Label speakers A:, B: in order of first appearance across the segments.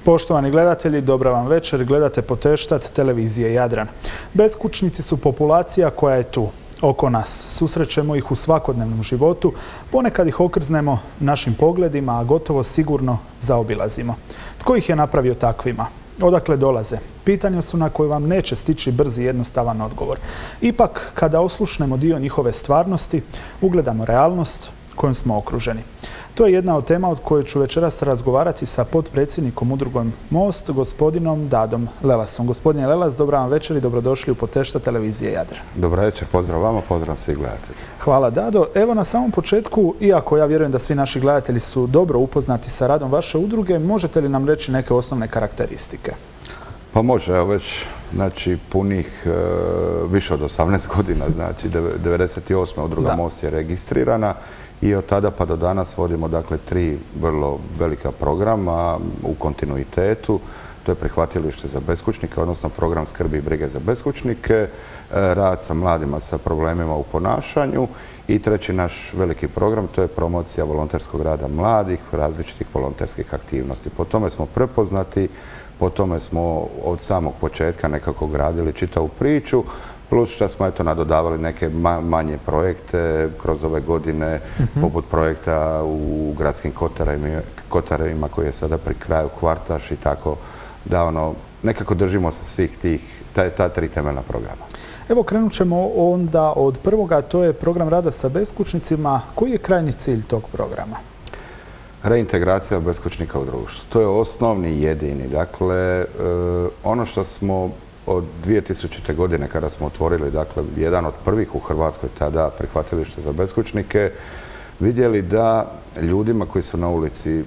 A: Poštovani gledatelji, dobra vam večer. Gledate Poteštat televizije Jadran. Beskućnici su populacija koja je tu, oko nas. Susrećemo ih u svakodnevnom životu, ponekad ih okrznemo našim pogledima, a gotovo sigurno zaobilazimo. Tko ih je napravio takvima? Odakle dolaze? Pitanja su na koje vam neće stići brzi i jednostavan odgovor. Ipak, kada oslušnemo dio njihove stvarnosti, ugledamo realnost kojom smo okruženi. To je jedna od tema od koje ću večeras razgovarati sa potpredsjednikom udrugom Most, gospodinom Dadom Lelasom. Gospodine Lelas, dobra vam večer i dobrodošli u Poteštat televizije Jadran.
B: Dobra večer, pozdrav vama, pozdrav svih gledatelji.
A: Hvala Dado. Evo na samom početku, iako ja vjerujem da svi naši gledatelji su dobro upoznati sa radom vaše udruge, možete li nam reći neke osnovne karakteristike?
B: Pa može, evo već punih više od 18 godina, znači 98. udruga Most je registrirana i od tada pa do danas vodimo dakle 3 vrlo velika programa u kontinuitetu. To je prihvatilište za beskućnike, odnosno program skrbi i brige za beskućnike, rad sa mladima sa problemima u ponašanju i treći naš veliki program, to je promocija volonterskog rada mladih, različitih volonterskih aktivnosti. Po tome smo prepoznati, po tome smo od samog početka nekako gradili čitavu priču, plus što smo nadodavali neke manje projekte kroz ove godine, poput projekta u gradskim kotarima koji je sada pri kraju Kvartaš i tako da nekako držimo se svih ta 3 temeljna programa.
A: Evo krenut ćemo onda od prvoga, to je program rada sa beskućnicima. Koji je krajnji cilj tog programa?
B: Reintegracija beskućnika u društvu. To je osnovni i jedini. Dakle, ono što smo od 2000. godine kada smo otvorili, dakle, jedan od prvih u Hrvatskoj tada prihvatilište za beskućnike, vidjeli da ljudima koji su na ulici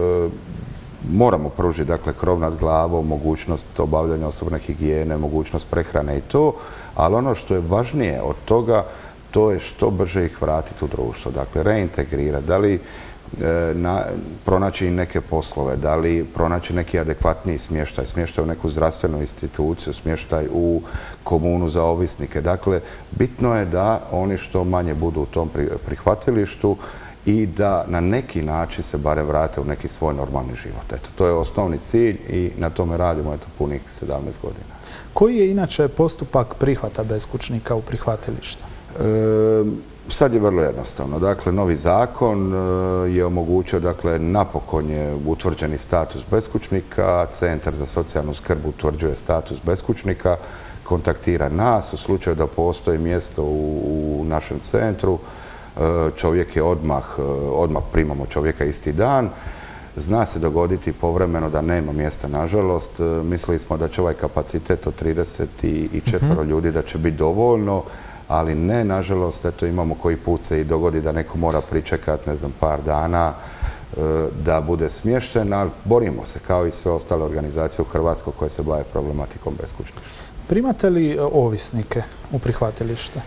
B: moramo pružiti, dakle, krov nad glavom, mogućnost obavljanja osobne higijene, mogućnost prehrane i to, ali ono što je važnije od toga, to je što brže ih vratiti u društvo. Dakle, reintegrirati, da li pronaći neke poslove, da li pronaći neki adekvatniji smještaj u neku zdravstvenu instituciju, smještaj u komunu za ovisnike. Dakle, bitno je da oni što manje budu u tom prihvatilištu i da na neki način se barem vrate u neki svoj normalni život. Eto, to je osnovni cilj i na tome radimo punih 17 godina.
A: Koji je inače postupak prihvata beskućnika u prihvatilište?
B: Sad je vrlo jednostavno. Dakle, novi zakon je omogućio, dakle, napokon je utvrđeni status beskućnika, Centar za socijalnu skrb utvrđuje status beskućnika, kontaktira nas u slučaju da postoji mjesto u našem centru. Čovjek je odmah primamo čovjeka isti dan. Zna se dogoditi povremeno da nema mjesta, nažalost. Mislili smo da će ovaj kapacitet od 34 ljudi da će biti dovoljno, ali ne, nažalost, imamo koji put se i dogodi da neko mora pričekati, ne znam, par dana da bude smješten, ali borimo se kao i sve ostale organizacije u Hrvatskoj koje se bave problematikom beskućništva.
A: Primate li ovisnike u prihvatilište?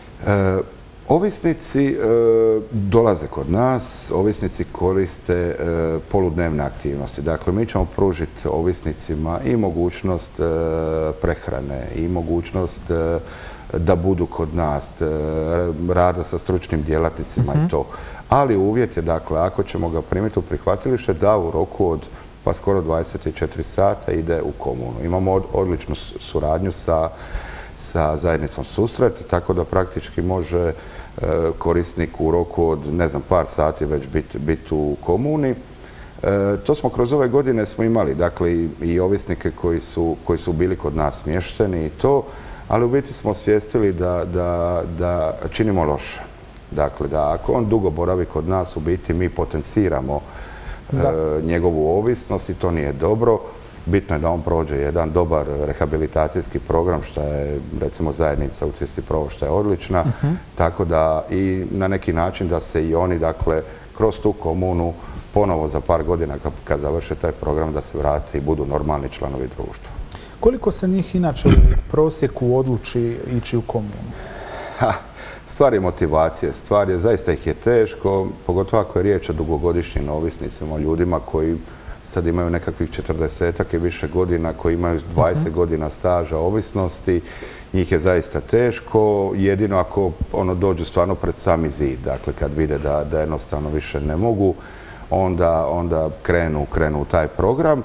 B: Ovisnici dolaze kod nas, ovisnici koriste poludnevne aktivnosti. Dakle, mi ćemo pružiti ovisnicima i mogućnost prehrane i mogućnost da budu kod nas, rada sa stručnim djelatnicima i to. Ali uvjet je, dakle, ako ćemo ga primiti u prihvatilište, da u roku od pa skoro 24 sata ide u komunu. Imamo odličnu suradnju sa zajednicom Susret, tako da praktički može korisnik u roku od, ne znam, par sati već biti u komuni. To smo kroz ove godine smo imali, dakle, i ovisnike koji su bili kod nas smješteni i to, ali u biti smo osvijestili da činimo loše. Dakle, da ako on dugo boravi kod nas, u biti mi potenciramo njegovu ovisnost i to nije dobro. Bitno je da on prođe jedan dobar rehabilitacijski program, što je, recimo, zajednica u Cisti Provo, što je odlična, tako da i na neki način da se i oni, dakle, kroz tu komunu ponovo za par godina kad završe taj program da se vrate i budu normalni članovi društva.
A: Koliko se njih inače u prosjeku odluči ići u komunu?
B: Stvar je motivacije, zaista ih je teško, pogotovo ako je riječ o dugogodišnjim ovisnicima, ljudima koji sad imaju nekakvih 40-ak i više godina, koji imaju 20 godina staža ovisnosti, njih je zaista teško, jedino ako dođu stvarno pred sami zid, dakle kad vide da jednostavno više ne mogu, onda krenu u taj program.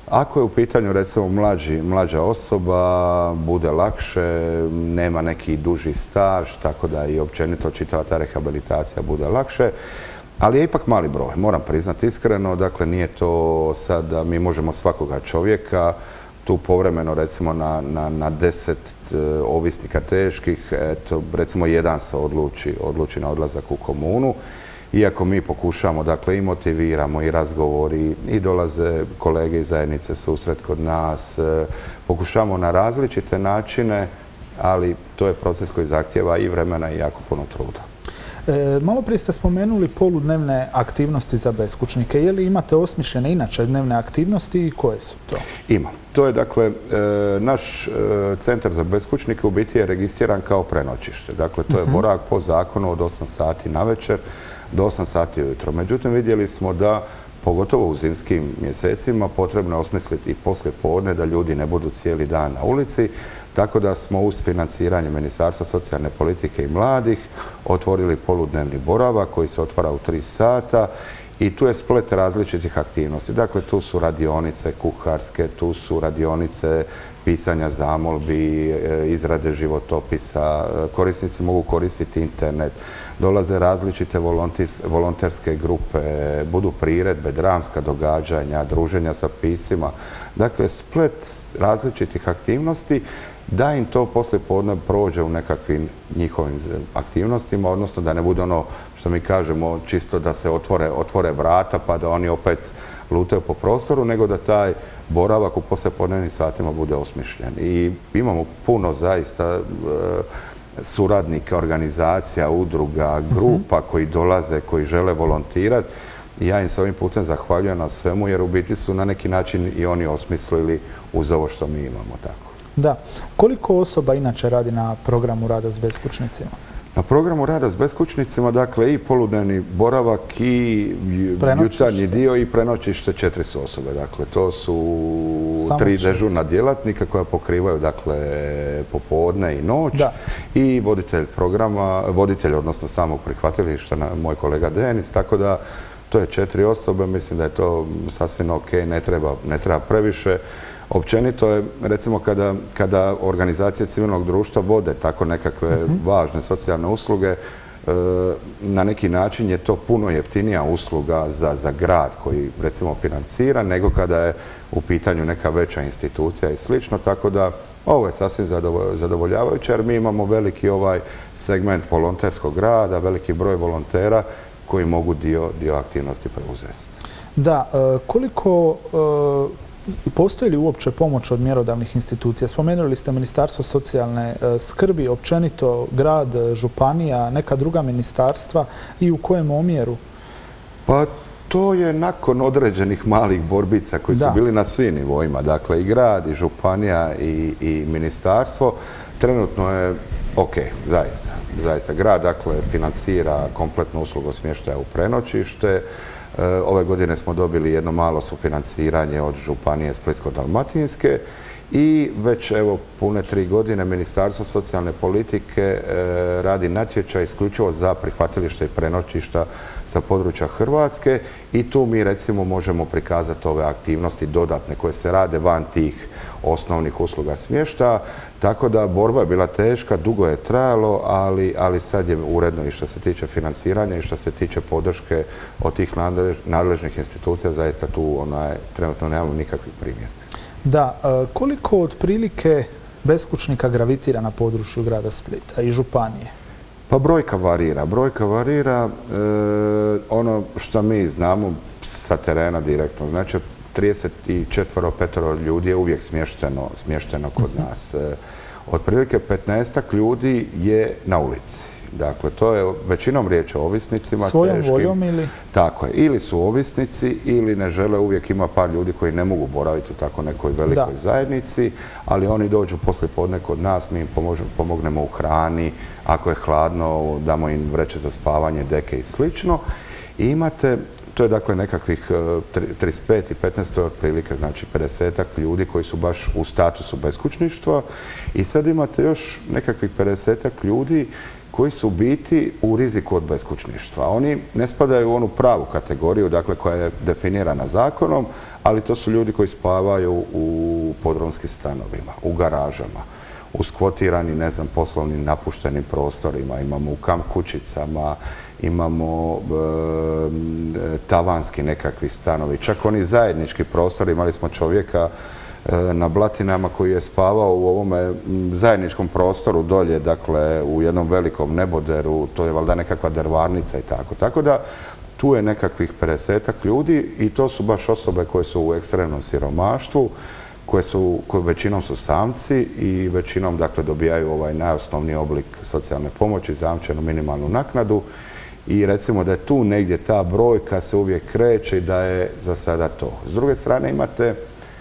B: Ako je u pitanju recimo mlađa osoba, bude lakše, nema neki duži staž, tako da i općenito čitava ta rehabilitacija bude lakše. Ali je ipak mali broj, moram priznati iskreno, dakle nije to sad da mi možemo svakoga čovjeka, tu povremeno recimo na 10 ovisnika teških, eto, recimo jedan se odluči na odlazak u komunu. Iako mi pokušamo, dakle, i motiviramo i razgovori i dolaze kolege iz zajednice susret kod nas, pokušamo na različite načine, ali to je proces koji zahtijeva i vremena i jako puno truda.
A: Malo prije ste spomenuli poludnevne aktivnosti za beskućnike. Je li imate osmišljene inače dnevne aktivnosti i koje su to?
B: Ima. To je, dakle, naš centar za beskućnike u biti je registriran kao prenoćište. Dakle, to je boravak po zakonu od 8 sati navečer do 8 sati ujutro. Međutim, vidjeli smo da, pogotovo u zimskim mjesecima, potrebno je osmisliti i poslijepodne da ljudi ne budu cijeli dan na ulici. Tako da smo uz financiranje Ministarstva socijalne politike i mladih otvorili poludnevni boravak koji se otvara u 3 sata i tu je splet različitih aktivnosti. Dakle, tu su radionice kuharske, tu su radionice pisanja zamolbi, izrade životopisa, korisnici mogu koristiti internet, dolaze različite volonterske grupe, budu priredbe, dramska događanja, druženja sa piscima. Dakle, splet različitih aktivnosti da im to poslijepodne prođe u nekakvim njihovim aktivnostima, odnosno da ne bude ono što mi kažemo čisto da se otvore vrata pa da oni opet lutaju po prostoru, nego da taj boravak u poslijepodnevnim satima bude osmišljen. I imamo puno zaista suradnika, organizacija, udruga, grupa koji dolaze, koji žele volontirati. I ja im se ovim putem zahvaljujem na svemu jer u biti su na neki način i oni osmislili uz ovo što mi imamo tako.
A: Da. Koliko osoba inače radi na programu rada s beskućnicima?
B: Na programu rada s beskućnicima, dakle, i poludnevni boravak i jutarnji dio i prenoćište 4 su osobe. Dakle, to su 3 dežurna djelatnika koja pokrivaju, dakle, popodne i noć i voditelj programa, voditelj, odnosno samog prihvatilišta, moj kolega Denis, tako da to je 4 osobe, mislim da je to sasvim ok, ne treba previše. Općenito je, recimo, kada organizacije civilnog društva vode tako nekakve važne socijalne usluge, na neki način je to puno jeftinija usluga za grad koji, recimo, financira, nego kada je u pitanju neka veća institucija i slično. Tako da ovo je sasvim zadovoljavajuće jer mi imamo veliki segment volonterskog rada, veliki broj volontera koji mogu dio aktivnosti preuzeti.
A: Da, koliko postoji li uopće pomoć od mjerodavnih institucija? Spomenuli ste Ministarstvo socijalne skrbi, općenito grad, županija, neka druga ministarstva i u kojem omjeru?
B: Pa to je nakon određenih malih borbica koji su bili na svim nivoima, dakle i grad, i županija, i ministarstvo. Trenutno je ok, zaista. Grad, dakle, financira kompletnu uslugu smještaja u prenoćište. Ove godine smo dobili jedno malo sufinanciranje od županije Splitsko-dalmatinske i već evo pune 3 godine Ministarstvo socijalne politike radi natječaj isključivo za prihvatilište i prenoćišta sa područja Hrvatske i tu mi recimo možemo prikazati ove aktivnosti dodatne koje se rade van tih osnovnih usluga smještaja. Tako da borba je bila teška, dugo je trajalo, ali sad je uredno i što se tiče financiranja i što se tiče podrške od tih nadležnih institucija, zaista tu trenutno nemamo nikakvih primjera. Da,
A: koliko otprilike beskućnika gravitira na području grada Splita i županije?
B: Pa brojka varira. Ono što mi znamo sa terena direktno, znači 34-5 ljudi je uvijek smješteno kod nas. Otprilike 15-ak ljudi je na ulici. Dakle, to je većinom riječ o ovisnicima.
A: Svojom voljom ili?
B: Tako je. Ili su ovisnici ili ne žele, uvijek ima par ljudi koji ne mogu boraviti u tako nekoj velikoj zajednici, ali oni dođu poslijepodne kod nas, mi im pomognemo u hrani, ako je hladno, damo im vreće za spavanje, deke i slično. I imate To je dakle nekakvih 35 i 15 otprilike, znači 50-ak ljudi koji su baš u statusu beskućništva i sad imate još nekakvih 50-ak ljudi koji su u biti u riziku od beskućništva. Oni ne spadaju u onu pravu kategoriju, dakle koja je definirana zakonom, ali to su ljudi koji spavaju u podrumskim stanovima, u garažama, u skvotirani, ne znam, poslovnim napuštenim prostorima, imamo u kamp kućicama, imamo tavanski nekakvi stanovi, čak oni zajednički prostori. Imali smo čovjeka na Blatinama koji je spavao u ovome zajedničkom prostoru dolje, dakle u jednom velikom neboderu, to je valjda nekakva drvarnica i tako. Tako da tu je nekakvih 50-ak ljudi i to su baš osobe koje su u ekstremnom siromaštvu, koje većinom su samci i većinom dakle dobijaju ovaj najosnovniji oblik socijalne pomoći, zajamčenu minimalnu naknadu i recimo da je tu negdje ta brojka se uvijek kreće i da je za sada to. S druge strane imate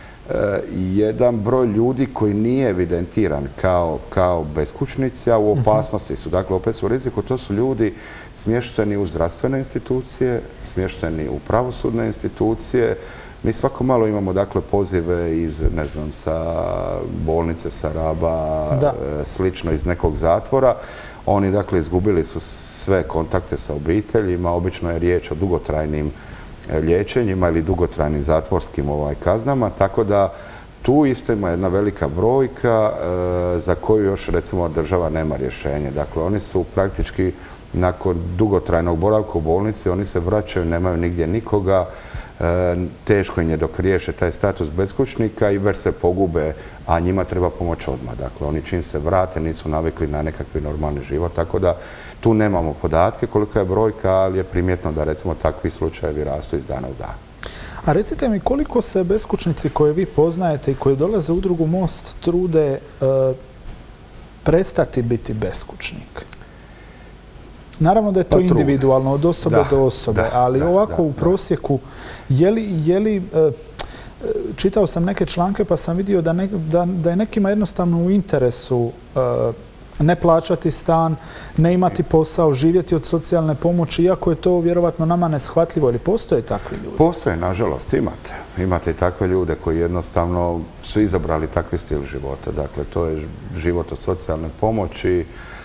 B: jedan broj ljudi koji nije evidentiran kao beskućnici, a u opasnosti su. Dakle, opet su u riziku. To su ljudi smješteni u zdravstvene institucije, smješteni u pravosudne institucije. Mi svako malo imamo dakle pozive iz, ne znam, sa bolnice, sa Raba, slično iz nekog zatvora. Oni dakle izgubili su sve kontakte sa obiteljima. Obično je riječ o dugotrajnim liječenjima ili dugotrajnim zatvorskim kaznama, tako da tu isto ima jedna velika brojka za koju još recimo država nema rješenje. Dakle, oni su praktički nakon dugotrajnog boravka u bolnici, oni se vraćaju, nemaju nigdje nikoga, teško im je dok riješe taj status beskućnika i već se pogube, a njima treba pomoć odmah. Dakle, oni čim se vrate nisu navikli na nekakvi normalni život, tako da tu nemamo podatke kolika je brojka, ali je primjetno da recimo takvi slučajevi rastu iz dana u dan.
A: A recite mi koliko se beskućnici koje vi poznajete i koji dolaze u udrugu Most trude prestati biti beskućnik? Naravno da je to individualno, od osobe do osobe, ali ovako u prosjeku, je li čitao sam neke članke pa sam vidio da je nekima jednostavno u interesu ne plaćati stan, ne imati posao, živjeti od socijalne pomoći, iako je to vjerovatno nama neshvatljivo. Ili postoje takvi ljudi?
B: Postoje, nažalost, imate. Imate i takve ljude koji jednostavno su izabrali takvi stil života. Dakle, to je život od socijalne pomoći,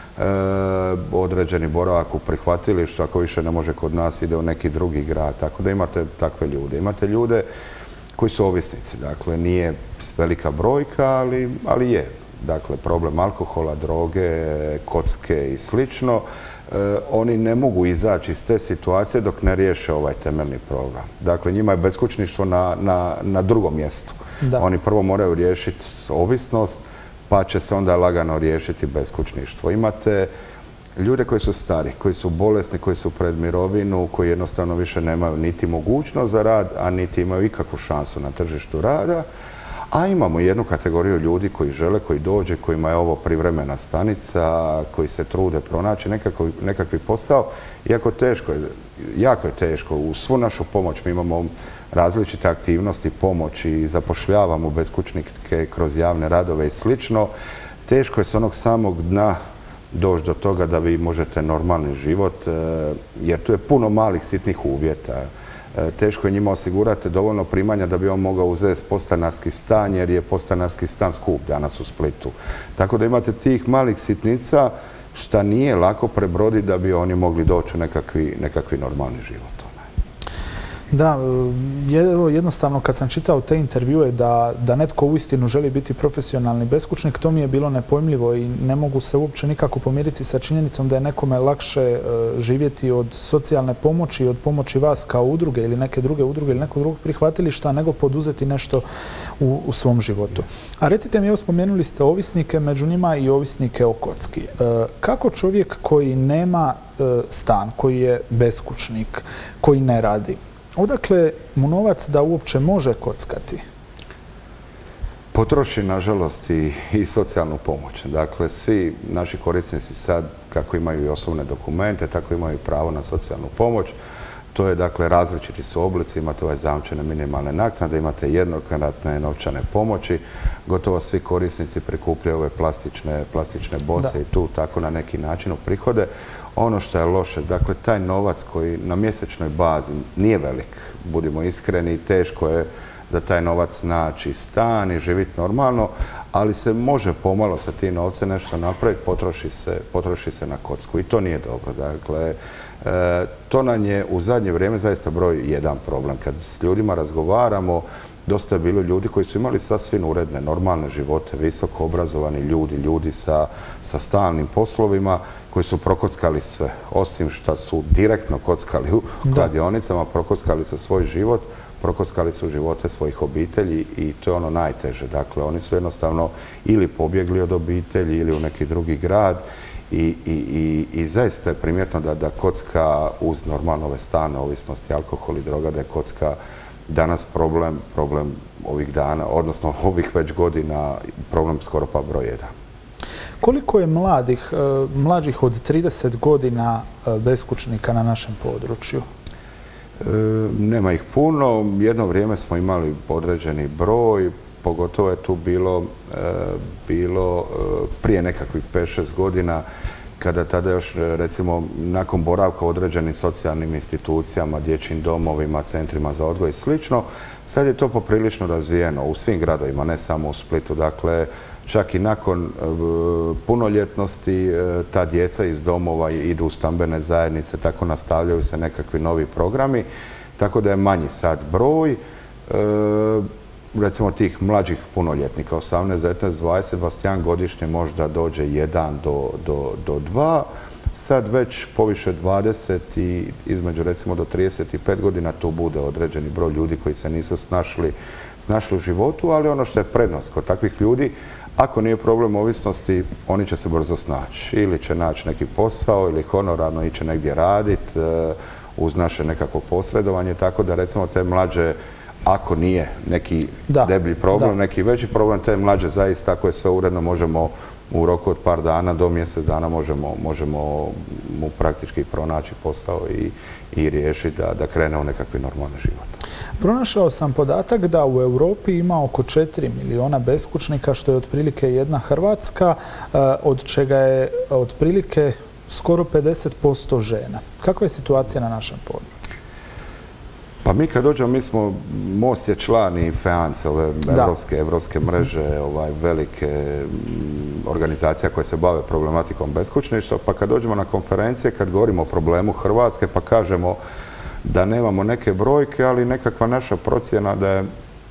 B: određeni boravak u prihvatilištu, ako više ne može kod nas, ide u neki drugi grad. Tako da imate takve ljude. Imate ljude koji su ovisnici. Dakle, nije velika brojka, ali je. Dakle, problem alkohola, droge, kocke i slično. Oni ne mogu izaći iz te situacije dok ne riješe ovaj temeljni program. Dakle, njima je beskućništvo na drugom mjestu. Oni prvo moraju riješiti ovisnost, pa će se onda lagano riješiti beskućništvo. Imate ljude koji su stari, koji su bolesni, koji su pred mirovinu, koji jednostavno više nemaju niti mogućnost za rad, a niti imaju ikakvu šansu na tržištu rada. A imamo jednu kategoriju ljudi koji žele, koji dođe, kojima je ovo privremena stanica, koji se trude pronaći nekakvi posao. Iako teško je, jako je teško. U svu našu pomoć mi imamo različite aktivnosti pomoći i zapošljavamo beskućnike kroz javne radove i slično. Teško je s onog samog dna doći do toga da vi možete normalni život, jer tu je puno malih sitnih uvjeta. Teško je njima osigurati dovoljno primanja da bi on mogao uzeti podstanarski stan, jer je podstanarski stan skup danas u Splitu. Tako da imate tih malih sitnica šta nije lako prebroditi da bi oni mogli doći u nekakvi normalni život.
A: Da, jednostavno kad sam čitao te intervjue da netko uistinu želi biti profesionalni beskućnik, to mi je bilo nepojmljivo i ne mogu se uopće nikako pomiriti sa činjenicom da je nekome lakše živjeti od socijalne pomoći, od pomoći vas kao udruge ili neke druge udruge ili nekog drugog prihvatilišta, nego poduzeti nešto u svom životu. A recite mi, evo spomenuli ste ovisnike, među njima i ovisnike o kocki. Kako čovjek koji nema stan, koji je beskućnik, koji ne radi, odakle mu novac da uopće može kockati?
B: Potroši, nažalost, i socijalnu pomoć. Dakle, svi naši korisnici sad, kako imaju i osobne dokumente, tako imaju pravo na socijalnu pomoć. To je dakle različiti su oblici, imate ovaj zajamčene minimalne naknade, imate jednokratne novčane pomoći, gotovo svi korisnici prikupljaju ove plastične boce i tu tako na neki način uprihode. Ono što je loše, dakle taj novac koji na mjesečnoj bazi nije velik, budimo iskreni, teško je za taj novac naći stan i živjeti normalno, ali se može pomalo sa tim novcem nešto napraviti, potroši se na kocku i to nije dobro. Dakle, to nam je u zadnje vrijeme zaista broj jedan problem. Kad s ljudima razgovaramo, dosta je bilo ljudi koji su imali sasvim uredne, normalne živote, visoko obrazovani ljudi sa stalnim poslovima, koji su prokockali sve. Osim što su direktno kockali u kladionicama, prokockali su svoj život, prokockali su živote svojih obitelji i to je ono najteže. Dakle, oni su jednostavno ili pobjegli od obitelji ili u neki drugi grad i zaista je primjetno da kocka uz normalno ove stalne ovisnosti, alkohol i droga, da je kocka danas problem ovih dana, odnosno ovih već godina, problem skoro pa broj jedan.
A: Koliko je mlađih od 30 godina beskućnika na našem području?
B: Nema ih puno. Jedno vrijeme smo imali određeni broj, pogotovo je tu bilo prije nekakvih 5-6 godina, kada tada još recimo nakon boravka u određenim socijalnim institucijama, dječjim domovima, centrima za odgoj i slično, sad je to poprilično razvijeno u svim gradovima, ne samo u Splitu. Dakle, čak i nakon punoljetnosti ta djeca iz domova idu u stambene zajednice, tako nastavljaju se nekakvi novi programi, tako da je manji sad broj. Recimo tih mlađih punoljetnika, 18, 19, 20, 21 godišnje možda dođe 1 do 2. Sad već poviše 20 i između recimo do 35 godina tu bude određeni broj ljudi koji se nisu snašli u životu, ali ono što je prednost kod takvih ljudi, ako nije problem ovisnosti, oni će se brzo snaći. Ili će naći neki posao ili honorarno ići negdje raditi uz naše nekako posredovanje, tako da recimo te mlađe, ako nije neki deblji problem, neki veći problem, te mlađe zaista, ako je sve uredno, možemo u roku od par dana do mjesec dana možemo mu praktički pronaći posao i riješiti da krene u nekakvi normalni život.
A: Pronašao sam podatak da u Europi ima oko 4 miliona beskućnika, što je otprilike jedna Hrvatska, od čega je otprilike skoro 50% žena. Kakva je situacija na našem području?
B: Pa mi kad dođemo, Most je član i FEANCE, ove evropske mreže, velike organizacija koje se bave problematikom beskućništva, pa kad dođemo na konferencije, kad govorimo o problemu Hrvatske, pa kažemo da nemamo neke brojke, ali nekakva naša procjena da je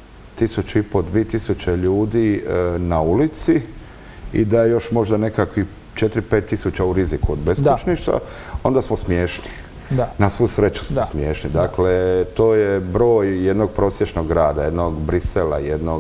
B: 1500-2000 ljudi na ulici i da je još možda nekakvih 4-5 tisuća u riziku od beskućništva, onda smo smiješni. Na svu sreću smo smiješni. Dakle, to je broj jednog prosječnog grada, jednog Brisela,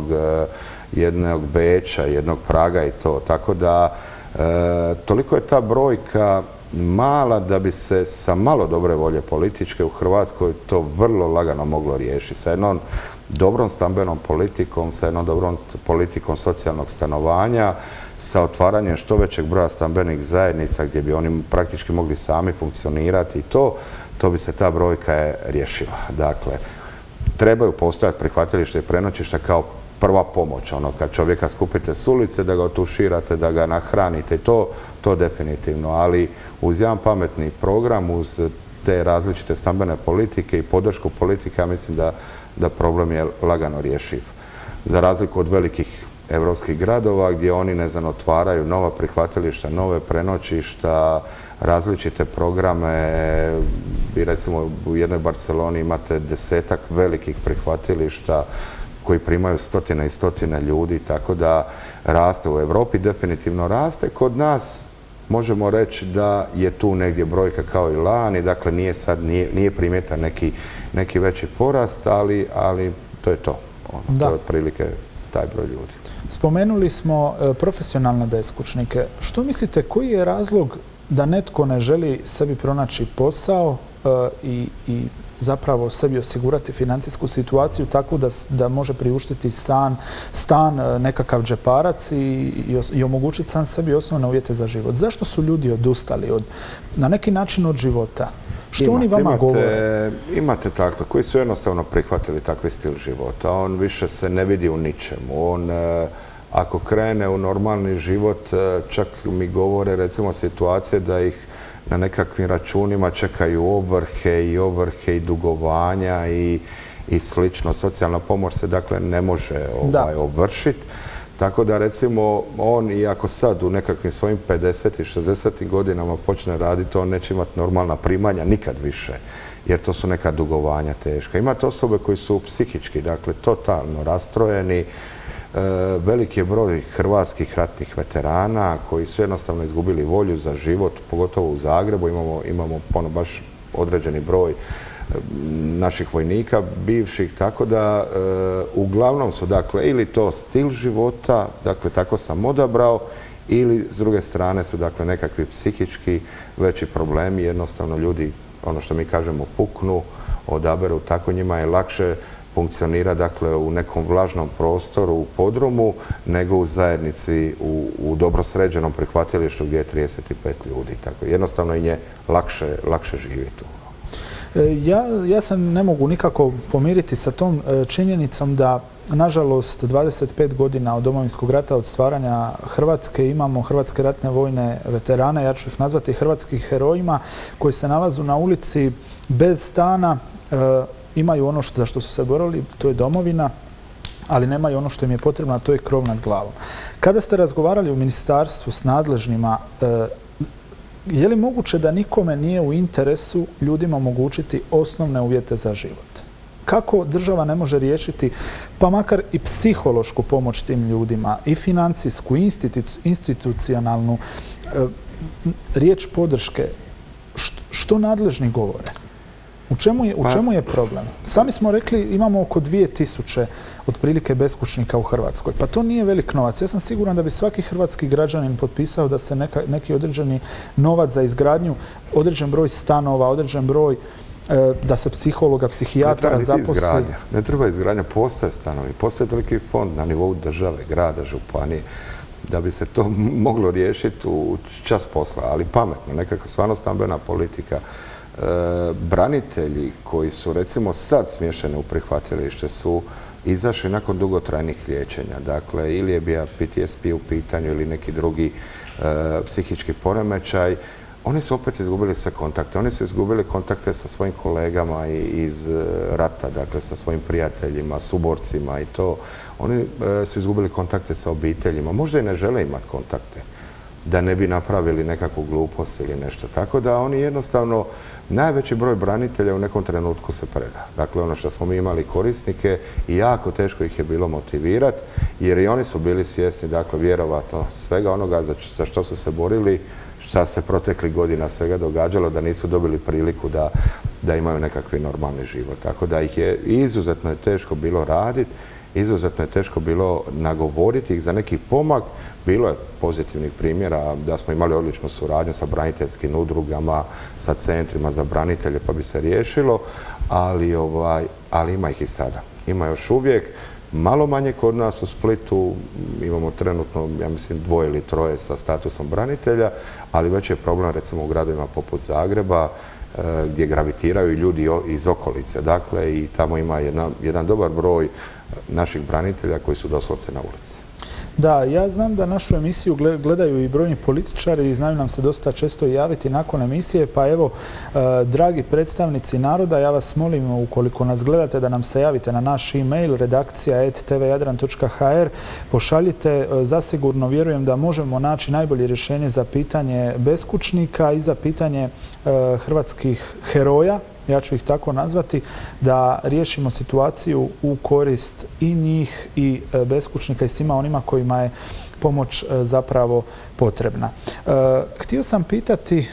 B: jednog Beča, jednog Praga i to. Tako da, toliko je ta brojka mala da bi se sa malo dobre volje političke u Hrvatskoj to vrlo lagano moglo riješiti. Sa jednom dobrom stambenom politikom, sa jednom dobrom politikom socijalnog stanovanja, sa otvaranjem što većeg broja stambenih zajednica gdje bi oni praktički mogli sami funkcionirati i to bi se ta brojka riješila. Dakle, trebaju postojati prihvatilište i prenoćišta kao prva pomoć. Kad čovjeka skupite s ulice, da ga otuširate, da ga nahranite, to definitivno. Ali uz jedan pametni program, uz te različite stambene politike i podršku politike, ja mislim da problem je lagano rješiv. Za razliku od velikih evropskih gradova gdje oni, ne znam, otvaraju nova prihvatilišta, nove prenoćišta, različite programe. Vi recimo u jednoj Barceloni imate 10-ak velikih prihvatilišta koji primaju stotine i stotine ljudi, tako da raste u Europi, definitivno raste. Kod nas možemo reći da je tu negdje brojka kao i lani, dakle nije primjetan neki veći porast, ali to je to. To je otprilike taj broj ljudi.
A: Spomenuli smo profesionalne beskućnike. Što mislite, koji je razlog da netko ne želi sebi pronaći posao i zapravo sebi osigurati financijsku situaciju takvu da može priuštiti stan, nekakav džeparac i omogućiti sam sebi osnovne uvjete za život? Zašto su ljudi odustali na neki način od života? Što oni vama govore?
B: Imate takve koji su jednostavno prihvatili takvi stil života. On više se ne vidi u ničemu. On, ako krene u normalni život, čak mi govore recimo situacije da ih na nekakvim računima čekaju ovrhe i dugovanja i slično. Socijalna pomoć se dakle ne može ovršiti. Tako da recimo on, i ako sad u nekakvim svojim 50. i 60. godinama počne raditi, on neće imati normalna primanja nikad više, jer to su neka dugovanja teška. Imate osobe koji su psihički, dakle totalno rastrojeni. Veliki je broj hrvatskih ratnih veterana koji su jednostavno izgubili volju za život, pogotovo u Zagrebu. Imamo baš određeni broj naših vojnika, bivših, tako da uglavnom su, dakle, ili to stil života, dakle, tako sam odabrao, ili s druge strane su, dakle, nekakvi psihički veći problemi, jednostavno ljudi, ono što mi kažemo, puknu, odaberu, tako njima je lakše funkcionira, dakle, u nekom vlažnom prostoru, u podrumu, nego u zajednici, u dobro sređenom prihvatilištu gdje je 35 ljudi. Tako, jednostavno im je lakše živjeti.
A: Ja se ne mogu nikako pomiriti sa tom činjenicom da, nažalost, 25 godina od Domovinskog rata, od stvaranja Hrvatske, imamo hrvatske ratne vojne veterane, ja ću ih nazvati hrvatskim herojima, koji se nalazu na ulici bez stana, imaju ono za što su se borili, to je domovina, ali nemaju ono što im je potrebno, a to je krov nad glavom. Kada ste razgovarali u ministarstvu s nadležnima, je li moguće da nikome nije u interesu ljudima omogućiti osnovne uvjete za život? Kako država ne može riješiti, pa makar i psihološku pomoć tim ljudima, i financijsku, institucionalnu, riječ podrške? Što nadležni govore? U čemu je problem? Sami smo rekli, imamo oko 2000 otprilike beskućnika u Hrvatskoj. Pa to nije velik novac. Ja sam siguran da bi svaki hrvatski građanin potpisao da se neki određeni novac za izgradnju, određen broj stanova, određen broj, da se psihologa, psihijatra zaposli.
B: Ne treba izgradnja, postoje stanovi, postoje veliki fond na nivou države, grada, županije, da bi se to moglo riješiti u čas posla, ali pametno, nekakva stvarno stambena politika. Branitelji koji su recimo sad smješteni u prihvatilište su izašli nakon dugotrajnih liječenja. Dakle, ili je bio PTSP u pitanju ili neki drugi psihički poremećaj. Oni su opet izgubili sve kontakte. Oni su izgubili kontakte sa svojim kolegama iz rata, dakle sa svojim prijateljima, suborcima i to. Oni su izgubili kontakte sa obiteljima. Možda i ne žele imati kontakte, da ne bi napravili nekakvu glupost ili nešto. Tako da oni jednostavno, najveći broj branitelja u nekom trenutku se preda. Dakle, ono što smo mi imali korisnike i jako teško ih je bilo motivirati, jer i oni su bili svjesni, dakle, vjerovatno svega onoga za što su se borili, šta se proteklih godina svega događalo, da nisu dobili priliku da imaju nekakvi normalni život. Tako da ih je izuzetno je teško bilo raditi, izuzetno je teško bilo nagovoriti ih za neki pomak. Bilo je pozitivnih primjera da smo imali odličnu suradnju sa braniteljskim udrugama, sa centrima za branitelje, pa bi se riješilo, ali ima ih i sada. Ima još uvijek, malo manje kod nas u Splitu, imamo trenutno, ja mislim, 2 ili 3 sa statusom branitelja, ali već je problem recimo u gradovima poput Zagreba, gdje gravitiraju ljudi iz okolice. Dakle, i tamo ima jedan dobar broj naših branitelja koji su doslovce na ulici.
A: Da, ja znam da našu emisiju gledaju i brojni političari i znaju nam se dosta često javiti nakon emisije, pa evo, dragi predstavnici naroda, ja vas molim, ukoliko nas gledate, da nam se javite na naš e-mail redakcija@tvjadran.hr, pošaljite, zasigurno vjerujem da možemo naći najbolje rješenje za pitanje beskućnika i za pitanje hrvatskih heroja, ja ću ih tako nazvati, da riješimo situaciju u korist i njih i beskućnika i svima onima kojima je pomoć zapravo potrebna. Htio sam pitati,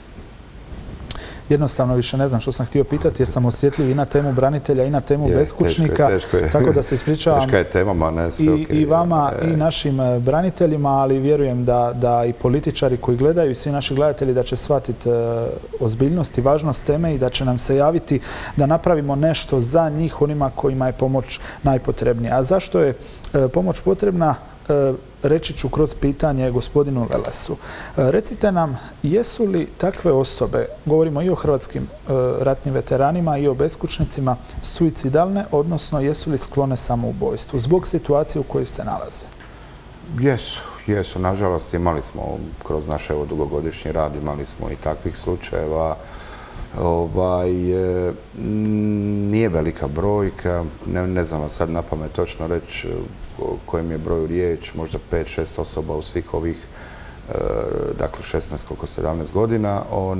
A: jednostavno više ne znam što sam htio pitati jer sam osjetljiv i na temu branitelja i na temu beskućnika, tako da se ispričavam
B: teška je tema, ma ne, sve okej.
A: I vama i našim braniteljima, ali vjerujem da i političari koji gledaju i svi naši gledatelji da će shvatiti ozbiljnost i važnost teme i da će nam se javiti da napravimo nešto za njih, onima kojima je pomoć najpotrebnija. A zašto je pomoć potrebna? reći ću kroz pitanje gospodinu Velesu. Recite nam, jesu li takve osobe, govorimo i o hrvatskim ratnim veteranima i o beskućnicima, suicidalne, odnosno jesu li sklone samoubojstvu zbog situacije u kojoj se nalaze?
B: Jesu. Nažalost, imali smo kroz naš dugogodišnji rad, imali smo i takvih slučajeva. Nije velika brojka, ne znam sad napamet točno reći o kojem je broju riječ, možda 5-6 osoba u svih ovih, dakle 16, koliko 17 godina,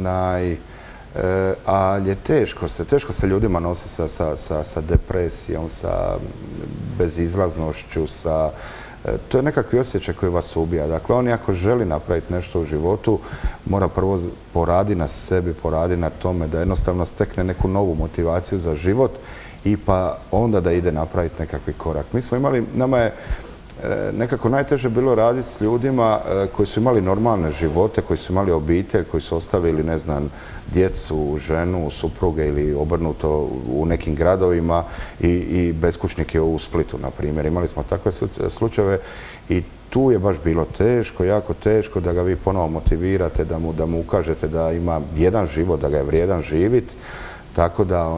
B: ali je teško se ljudima nosi sa depresijom, sa bezizlaznošću, to je nekakvi osjećaj koji vas ubija. Dakle, on ako želi napraviti nešto u životu, mora prvo poradi na sebi, poradi na tome da jednostavno stekne neku novu motivaciju za život i pa onda da ide napraviti nekakvi korak. Nama je nekako najteže bilo raditi s ljudima koji su imali normalne živote, koji su imali obitelj, koji su ostavili, ne znam, djecu, ženu, supruge ili obrnuto u nekim gradovima i beskućnike u Splitu, na primjer. Imali smo takve slučajeve i tu je baš bilo teško, jako teško da ga vi ponovo motivirate, da mu ukažete da ima jedan život, da ga je vrijedan živjeti. Tako da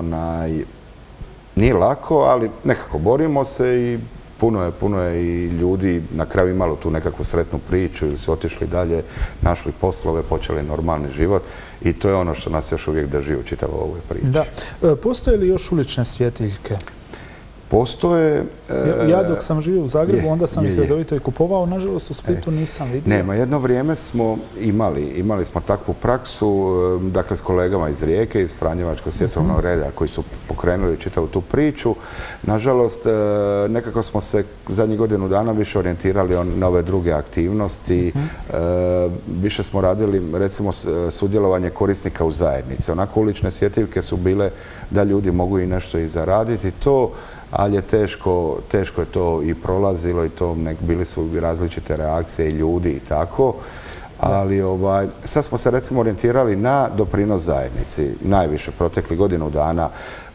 B: nije lako, ali nekako borimo se i puno je i ljudi na kraju imalo tu nekakvu sretnu priču ili su otišli dalje, našli poslove, počeli normalni život i to je ono što nas još uvijek drži u čitavoj ovoj priči.
A: Da. Postoje li još ulične svjetiljke?
B: Postoje...
A: Ja dok sam živio u Zagrebu, onda sam ih redovito i kupovao. Nažalost, u Splitu nisam vidio.
B: Nema, jedno vrijeme smo imali smo takvu praksu, dakle s kolegama iz Rijeke, iz Franjevačkog svjetovnog reda koji su pokrenuli čitavu tu priču. Nažalost, nekako smo se zadnjih godinu dana više orijentirali na ove druge aktivnosti. Više smo radili, recimo, sudjelovanje korisnika u zajednici. Onako ulične svjetiljke su bile da ljudi mogu i nešto i zaraditi. To ali je teško je to i prolazilo i to bili su različite reakcije i ljudi i tako. Ali sad smo se recimo orijentirali na doprinos zajednici, najviše proteklih godinu dana.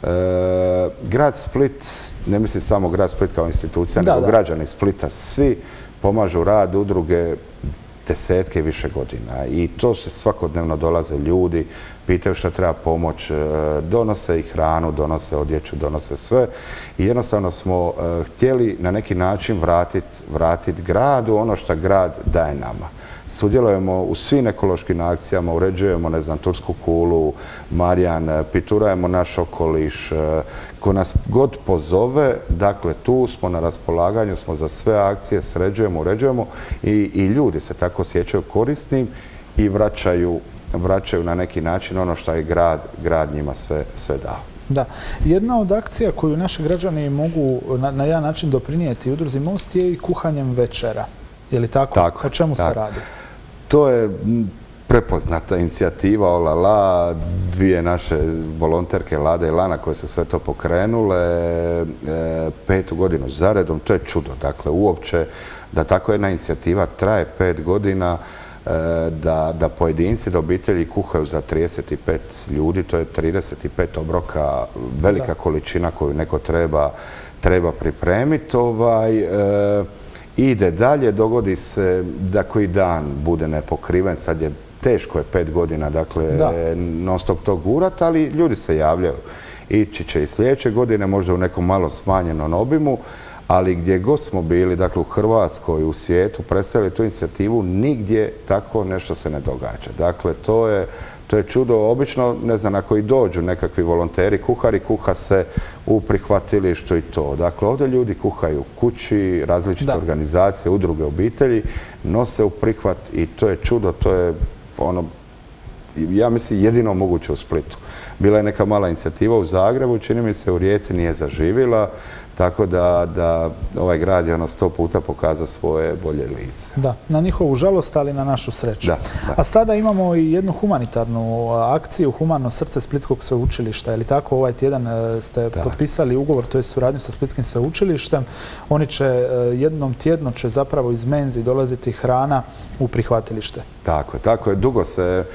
B: Grad Split, ne mislim samo grad Split kao institucija, nego građani Splita, svi pomažu rad udruge desetke i više godina i to se svakodnevno dolaze ljudi, pitaju što treba pomoć, donose i hranu, donose odjeću, donose sve i jednostavno smo htjeli na neki način vratiti gradu ono što grad daje nama. Sudjelujemo u svim ekološkim akcijama, uređujemo, ne znam, Tursku kulu, Marijan, piturajemo naš okoliš. Ko nas god pozove, dakle, tu smo na raspolaganju, smo za sve akcije, sređujemo, uređujemo i ljudi se tako osjećaju korisnim i vraćaju na neki način ono što je grad njima sve dao.
A: Da. Jedna od akcija koju naši građani mogu na jedan način doprinijeti udruzi Most je i kuhanjem večera. Je li tako? O čemu se radi?
B: To je prepoznata inicijativa Olala, dvije naše volonterke Lada i Lana koje su sve to pokrenule 5. godinu zaredom. To je čudo. Dakle, uopće da tako jedna inicijativa traje 5 godina, da pojedinci, da obitelji kuhaju za 35 ljudi, to je 35 obroka, velika količina koju neko treba pripremiti. Ide dalje, dogodi se da koji dan bude nepokriven, sad je teško je 5 godina, dakle, non stop to gurat, ali ljudi se javljaju. Ići će i sljedeće godine, možda u nekom malo smanjenom obimu, ali gdje god smo bili, dakle u Hrvatskoj, u svijetu, predstavili tu inicijativu, nigdje tako nešto se ne događa. Dakle, to je čudo. Obično, ne znam, ako i dođu nekakvi volonteri, kuhari, kuha se u prihvatilištu i to. Dakle, ovdje ljudi kuhaju kući, različite organizacije, udruge, obitelji, nose u prihvat i to je čudo, to je ja mislim, jedino moguće u Splitu. Bila je neka mala inicijativa u Zagrebu, čini mi se u Rijeci nije zaživjela, tako da ovaj grad je 100 puta pokazao svoje bolje lice. Da,
A: na njihovu žalost, ali na našu sreću. A sada imamo i jednu humanitarnu akciju, Humano srce Splitskog sveučilišta. Je li tako? Ovaj tjedan ste potpisali ugovor, to je suradnju sa Splitskim sveučilištem. Oni će jednom tjedno će zapravo iz menzi dolaziti hrana u prihvatilište.
B: Tako je. Dugo se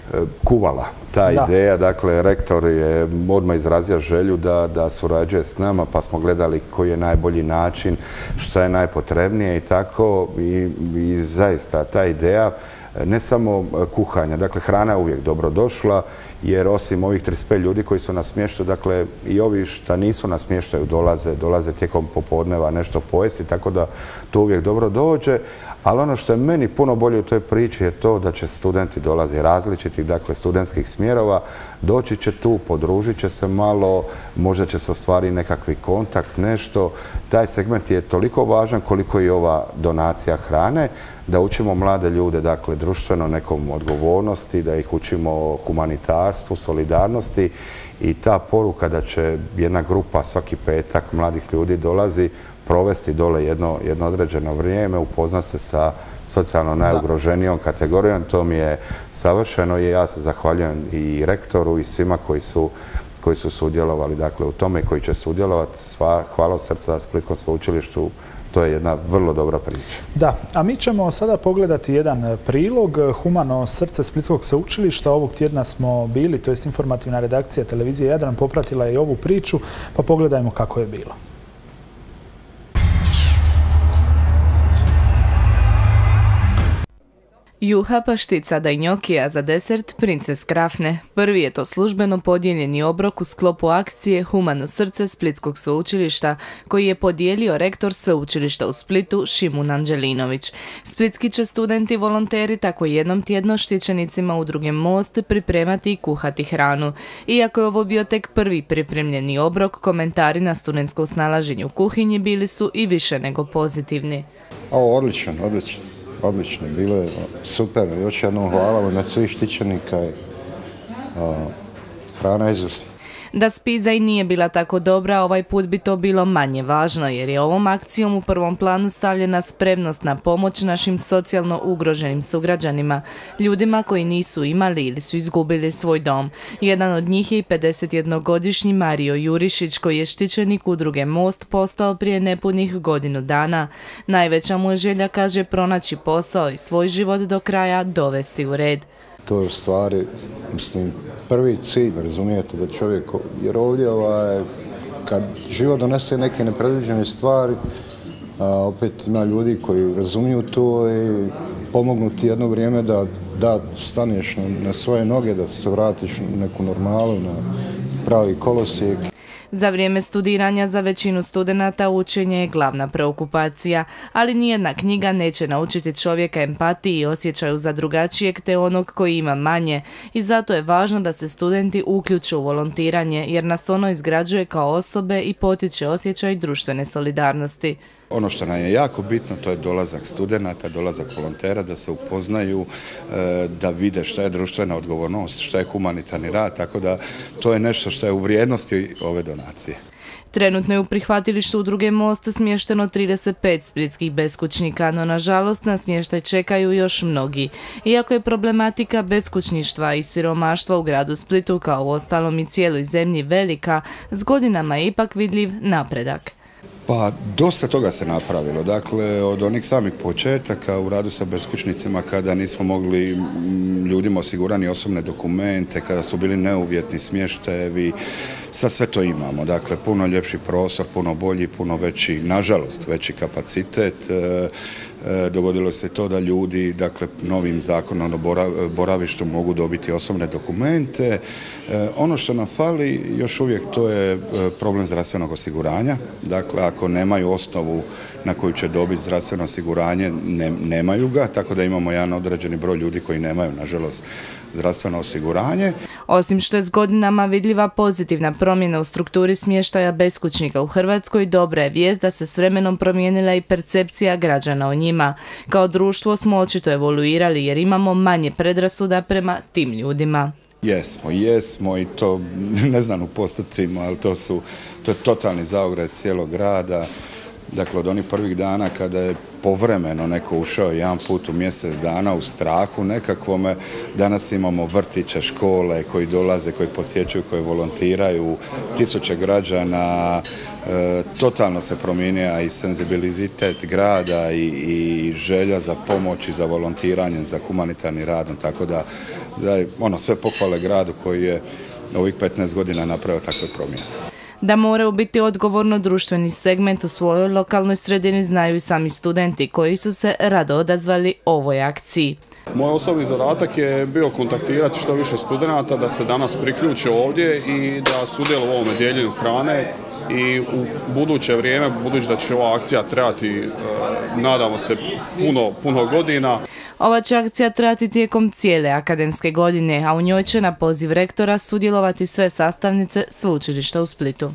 B: kuvala ta ideja. Dakle, rektor je odmah izrazio želju da surađuje s nama, pa smo gledali koji je najbolji način, što je najpotrebnije i tako. I zaista ta ideja, ne samo kuhanja, dakle hrana je uvijek dobro došla, jer osim ovih 35 ljudi koji su na smještaju, dakle i ovi što nisu na smještaju dolaze tijekom popodneva nešto pojesti, tako da to uvijek dobro dođe. Ali ono što je meni puno bolje u toj priči je to da će studenti dolazi različitih, dakle studentskih smjerova, doći će tu, podružit će se malo, možda će se ostvariti nekakvi kontakt, nešto. Taj segment je toliko važan koliko i ova donacija hrane, da učimo mlade ljude, dakle, društveno nekom odgovornosti, da ih učimo humanitarstvu, solidarnosti i ta poruka da će jedna grupa svaki petak mladih ljudi dolazi provesti dole jedno određeno vrijeme, upoznat se sa socijalno najugroženijom kategorijom, to mi je savršeno i ja se zahvaljujem i rektoru i svima koji su sudjelovali, dakle, u tome i koji će sudjelovati. Hvala od srca Splitskom sveučilištu. To je jedna vrlo dobra priča.
A: Da, a mi ćemo sada pogledati jedan prilog. Humano srce Splitskog sveučilišta. Ovog tjedna smo bili, to je informativna redakcija televizije Jadran, popratila je i ovu priču, pa pogledajmo kako je bilo.
C: Juha, paštica da njokija za desert Princes Krafne. Prvi je to službeno podijeljeni obrok u sklopu akcije Humano srce Splitskog sveučilišta, koji je podijelio rektor sveučilišta u Splitu Šimun Anđelinović. Splitski će studenti volonteri tako jednom tjedno štićenicima udruge Most pripremati i kuhati hranu. Iako je ovo bio tek prvi pripremljeni obrok, komentari na studentsko snalaženje u kuhinji bili su i više nego pozitivni.
D: Odlično. Odlično, bilo je super. Još jednom hvala na svih štićenika. Hrana je izvrsna.
C: Da spiza i nije bila tako dobra, ovaj put bi to bilo manje važno, jer je ovom akcijom u prvom planu stavljena spremnost na pomoć našim socijalno ugroženim sugrađanima, ljudima koji nisu imali ili su izgubili svoj dom. Jedan od njih je i 51-godišnji Mario Jurišić, koji je štićenik udruge Most postao prije nepunih godinu dana. Najveća mu je želja, kaže, pronaći posao i svoj život do kraja dovesti u red.
D: To je u stvari, mislim, prvi cilj, razumijete, da čovjek, jer ovdje kad život donese neke nepredviđene stvari, opet ima ljudi koji razumiju to i pomognu ti jedno vrijeme da staneš na svoje noge, da se vratiš u neku normalu, na pravi kolosijek.
C: Za vrijeme studiranja za većinu studenata učenje je glavna preokupacija, ali nijedna knjiga neće naučiti čovjeka empatiji i osjećaju za drugačijeg te onog koji ima manje, i zato je važno da se studenti uključe u volontiranje, jer nas ono izgrađuje kao osobe i potiče osjećaj društvene solidarnosti.
E: Ono što nam je jako bitno, to je dolazak studenata, dolazak volontera, da se upoznaju, da vide šta je društvena odgovornost, šta je humanitarni rad, tako da to je nešto što je u vrijednosti ove donacije.
C: Trenutno je u prihvatilištu udruge Most smješteno 35 splitskih beskućnika, no nažalost na smještaj čekaju još mnogi. Iako je problematika beskućništva i siromaštva u gradu Splitu, kao u ostalom i cijeloj zemlji, velika, s godinama je ipak vidljiv napredak.
E: Pa dosta toga se napravilo. Dakle, od onih samih početaka u radu sa beskućnicima, kada nismo mogli ljudima osigurati osobne dokumente, kada su bili neuvjetni smještajevi, sad sve to imamo. Dakle, puno ljepši prostor, puno bolji, puno veći, nažalost, veći kapacitet. Dogodilo se to da ljudi, dakle, novim zakonom o boravištu mogu dobiti osobne dokumente. Ono što nam fali još uvijek, to je problem zdravstvenog osiguranja. Dakle, ako nemaju osnovu na koju će dobiti zdravstveno osiguranje, nemaju ga, tako da imamo jedan određeni broj ljudi koji nemaju, nažalost, zdravstveno osiguranje.
C: Osim što je s godinama vidljiva pozitivna promjena u strukturi smještaja beskućnika u Hrvatskoj, dobra je vijest da se s vremenom promijenila i percepcija građana o njima. Kao društvo smo očito evoluirali jer imamo manje predrasuda prema tim ljudima.
E: Jesmo i to ne znam u postotcima, ali to je totalni zaokret cijelog grada. Dakle, od onih prvih dana kada je povremeno neko ušao jedan put u mjesec dana u strahu nekakvome. Danas imamo vrtiće, škole koji dolaze, koji posjećuju, koji volontiraju, tisuće građana. Totalno se promijenio i senzibilizitet grada i želja za pomoć i za volontiranje, za humanitarni radom, tako da sve pohvale gradu koji je ovih 15 godina napravio takve promjene.
C: Da moraju biti odgovorno društveni segment u svojoj lokalnoj sredini znaju i sami studenti koji su se rado odazvali ovoj akciji.
F: Moj osobni zadatak je bio kontaktirati što više studenata da se danas priključe ovdje i da sudjeluju u ovome dijeljenju hrane i u buduće vrijeme, budući da će ova akcija trajati, nadamo se, puno godina.
C: Ova će akcija trajati tijekom cijele akademske godine, a u njoj će na poziv rektora sudjelovati sve sastavnice sveučilišta u Splitu.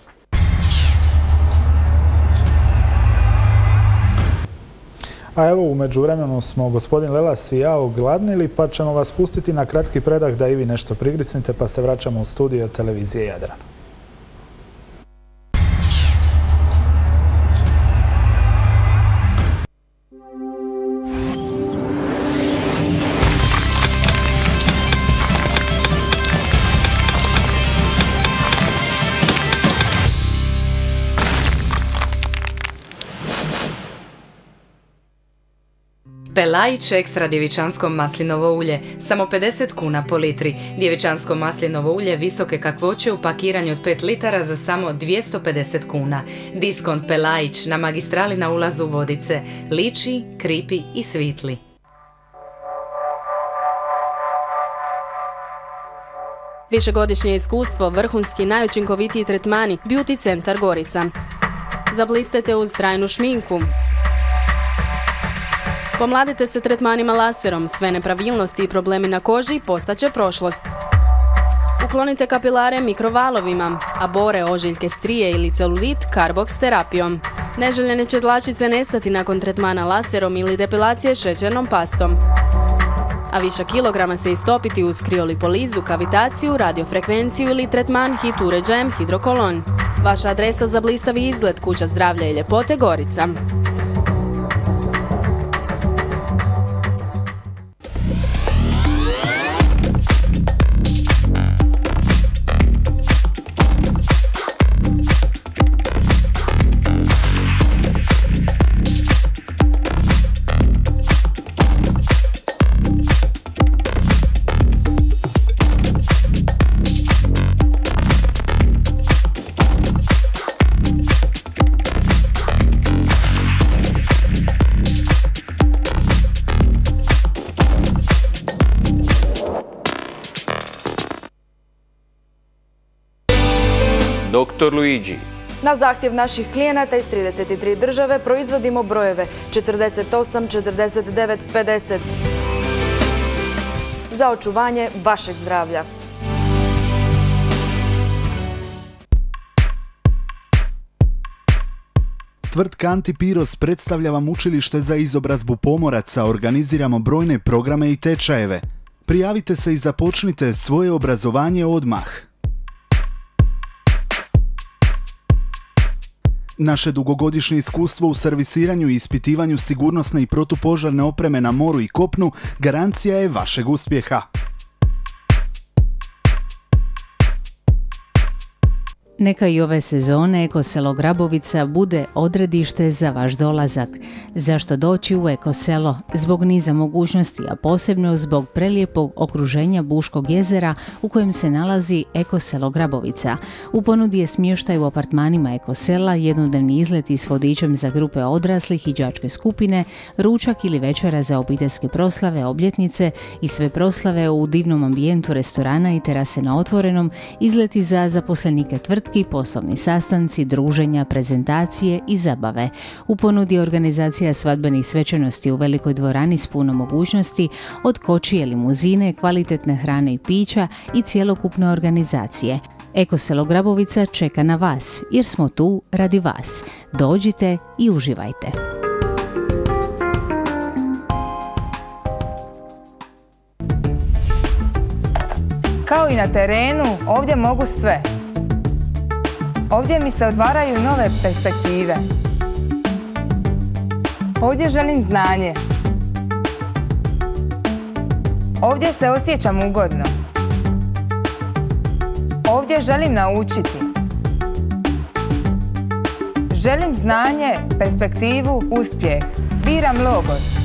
A: A evo, u međuvremenu smo gospodin Lelas i ja ogladnili, pa ćemo vas pustiti na kratki predah da i vi nešto prigrisnite, pa se vraćamo u studio televizije Jadran.
G: Pelajić ekstra djevičansko maslinovo ulje, samo 50 kuna po litri. Djevičansko maslinovo ulje visoke kakvoće u pakiranju od 5 litara za samo 250 kuna. Diskont Pelajić na magistrali na ulazu Vodice. Liči, kripi i svitli.
H: Višegodišnje iskustvo, vrhunski najučinkovitiji tretmani, Beauty Centar Gorica. Zablistete uz trajnu šminku. Pomladite se tretmanima laserom, sve nepravilnosti i problemi na koži postaće prošlost. Uklonite kapilare mikrovalovima, a bore, ožiljke, strije ili celulit Carbox terapijom. Neželjene će dlačice nestati nakon tretmana laserom ili depilacije šećernom pastom. A viša kilograma se istopiti uz kriolipolizu, kavitaciju, radiofrekvenciju ili tretman hit uređajem Hidrokolon. Vaša adresa za blistavi izgled, Kuća zdravlja i ljepote Gorica.
I: Dr. Luigi.
J: Na zahtjev naših klijenata iz 33 države proizvodimo brojeve 48, 49, 50 za očuvanje vašeg zdravlja.
K: Tvrtka Antipiros predstavlja vam učilište za izobrazbu pomoraca, organiziramo brojne programe i tečajeve. Prijavite se i započnite svoje obrazovanje odmah. Naše dugogodišnje iskustvo u servisiranju i ispitivanju sigurnosne i protupožarne opreme na moru i kopnu garancija je vašeg uspjeha.
L: Neka i ove sezone Ekoselo Grabovica bude odredište za vaš dolazak. Zašto doći u Ekoselo? Zbog niza mogućnosti, a posebno zbog prelijepog okruženja Buškog jezera u kojem se nalazi Ekoselo Grabovica. U ponudi je smještaj u apartmanima Ekosela, jednodnevni izleti s vodičem za grupe odraslih i đačke skupine, ručak ili večera za obiteljske proslave, obljetnice i sve proslave u divnom ambijentu restorana i terase na otvorenom, izleti za zaposlenike tvrtke, poslovni sastanci, druženja, prezentacije i zabave. U ponudi je organizacija svadbenih svečanosti u velikoj dvorani s puno mogućnosti, od kočije, limuzine, kvalitetne hrane i pića i cjelokupne organizacije. Ekoselo Grabovica čeka na vas, jer smo tu radi vas. Dođite i uživajte.
M: Kao i na terenu, ovdje mogu sve. Ovdje mi se otvaraju nove perspektive. Ovdje želim znanje. Ovdje se osjećam ugodno. Ovdje želim naučiti. Želim znanje, perspektivu, uspjeh. Biram Logos.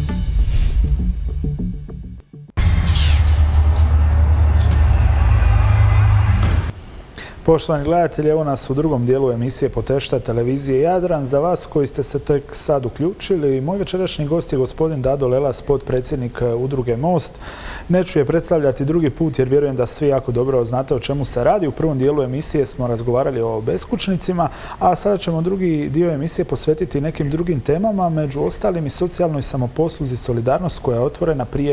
A: Poštovani gledatelji, evo nas u drugom dijelu emisije Potešta televizije Jadran. Za vas koji ste se tek sad uključili, moj večerašnji gost je gospodin Dado Lelas, potpredsjednik udruge Most. Neću je predstavljati drugi put jer vjerujem da svi jako dobro znate o čemu se radi. U prvom dijelu emisije smo razgovarali o beskućnicima, a sada ćemo drugi dio emisije posvetiti nekim drugim temama, među ostalim i socijalnoj samoposluzi Solidarnost koja je otvorena prije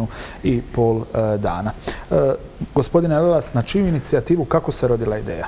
A: 1,5 dana. Gospodine Lelas, na čiju inicijativu, kako se rodila ideja?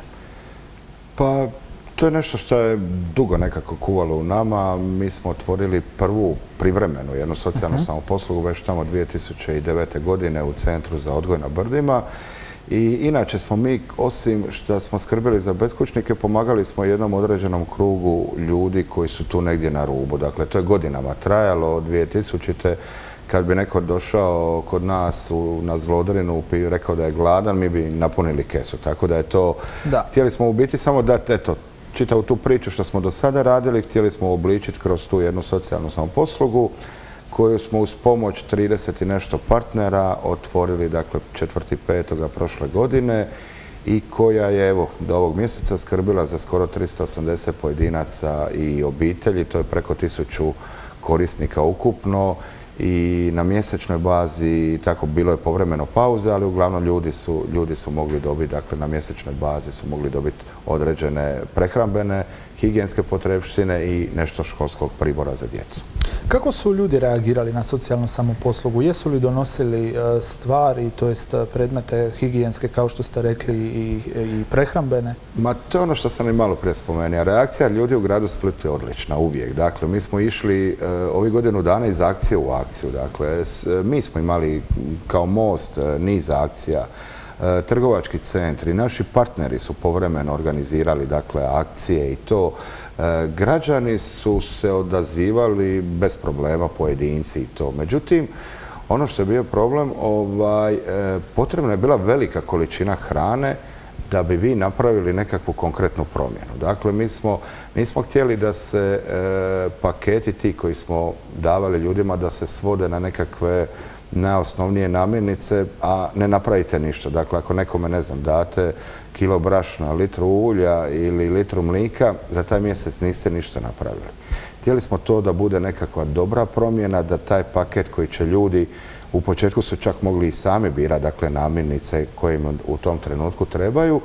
B: Pa, to je nešto što je dugo nekako kuvalo u nama. Mi smo otvorili prvu privremenu jednu socijalnu samoposlugu već tamo 2009. godine u Centru za odgoj na Brdima. I inače smo mi, osim što smo skrbili za beskućnike, pomagali smo jednom određenom krugu ljudi koji su tu negdje na rubu. Dakle, to je godinama trajalo od 2000. Kad bi neko došao kod nas na Zlodrinu i rekao da je gladan, mi bi napunili kesu. Tako da je to... Htjeli smo u biti samo dati, eto, čitavu tu priču što smo do sada radili, htjeli smo obličiti kroz tu jednu socijalnu samoposlugu koju smo uz pomoć 30 i nešto partnera otvorili, dakle, 4.5. prošle godine i koja je, evo, do ovog mjeseca skrbila za skoro 380 pojedinaca i obitelji. To je preko 1000 korisnika ukupno. I na mjesečnoj bazi, tako bilo je povremeno pauze, ali uglavnom ljudi su mogli dobiti, dakle na mjesečnoj bazi su mogli dobiti određene prehrambene, higijenske potrepštine i nešto školskog pribora za djecu.
A: Kako su ljudi reagirali na socijalnu samoposlugu? Jesu li donosili stvari, to jest predmete higijenske, kao što ste rekli, i prehrambene?
B: Ma to je ono što sam i malo prije spomenuo. Reakcija ljudi u gradu Splitu je odlična, uvijek. Dakle, mi smo išli ovih godinu dana iz akcije u akciju. Dakle, mi smo imali kao Most niz akcija. Trgovački centri, naši partneri su povremeno organizirali, dakle, akcije i to. Građani su se odazivali bez problema, pojedinci i to. Međutim, ono što je bio problem, potrebna je bila velika količina hrane da bi vi napravili nekakvu konkretnu promjenu. Dakle, mi nismo htjeli da se paketi ti koji smo davali ljudima da se svode na nekakve najosnovnije namirnice, a ne napravite ništa. Dakle, ako nekome, ne znam, date kilo brašna, litru ulja ili litru mlika, za taj mjesec niste ništa napravili. Htjeli smo to da bude nekakva dobra promjena, da taj paket koji će ljudi, u početku su čak mogli i sami birati, dakle, namirnice koje im u tom trenutku trebaju,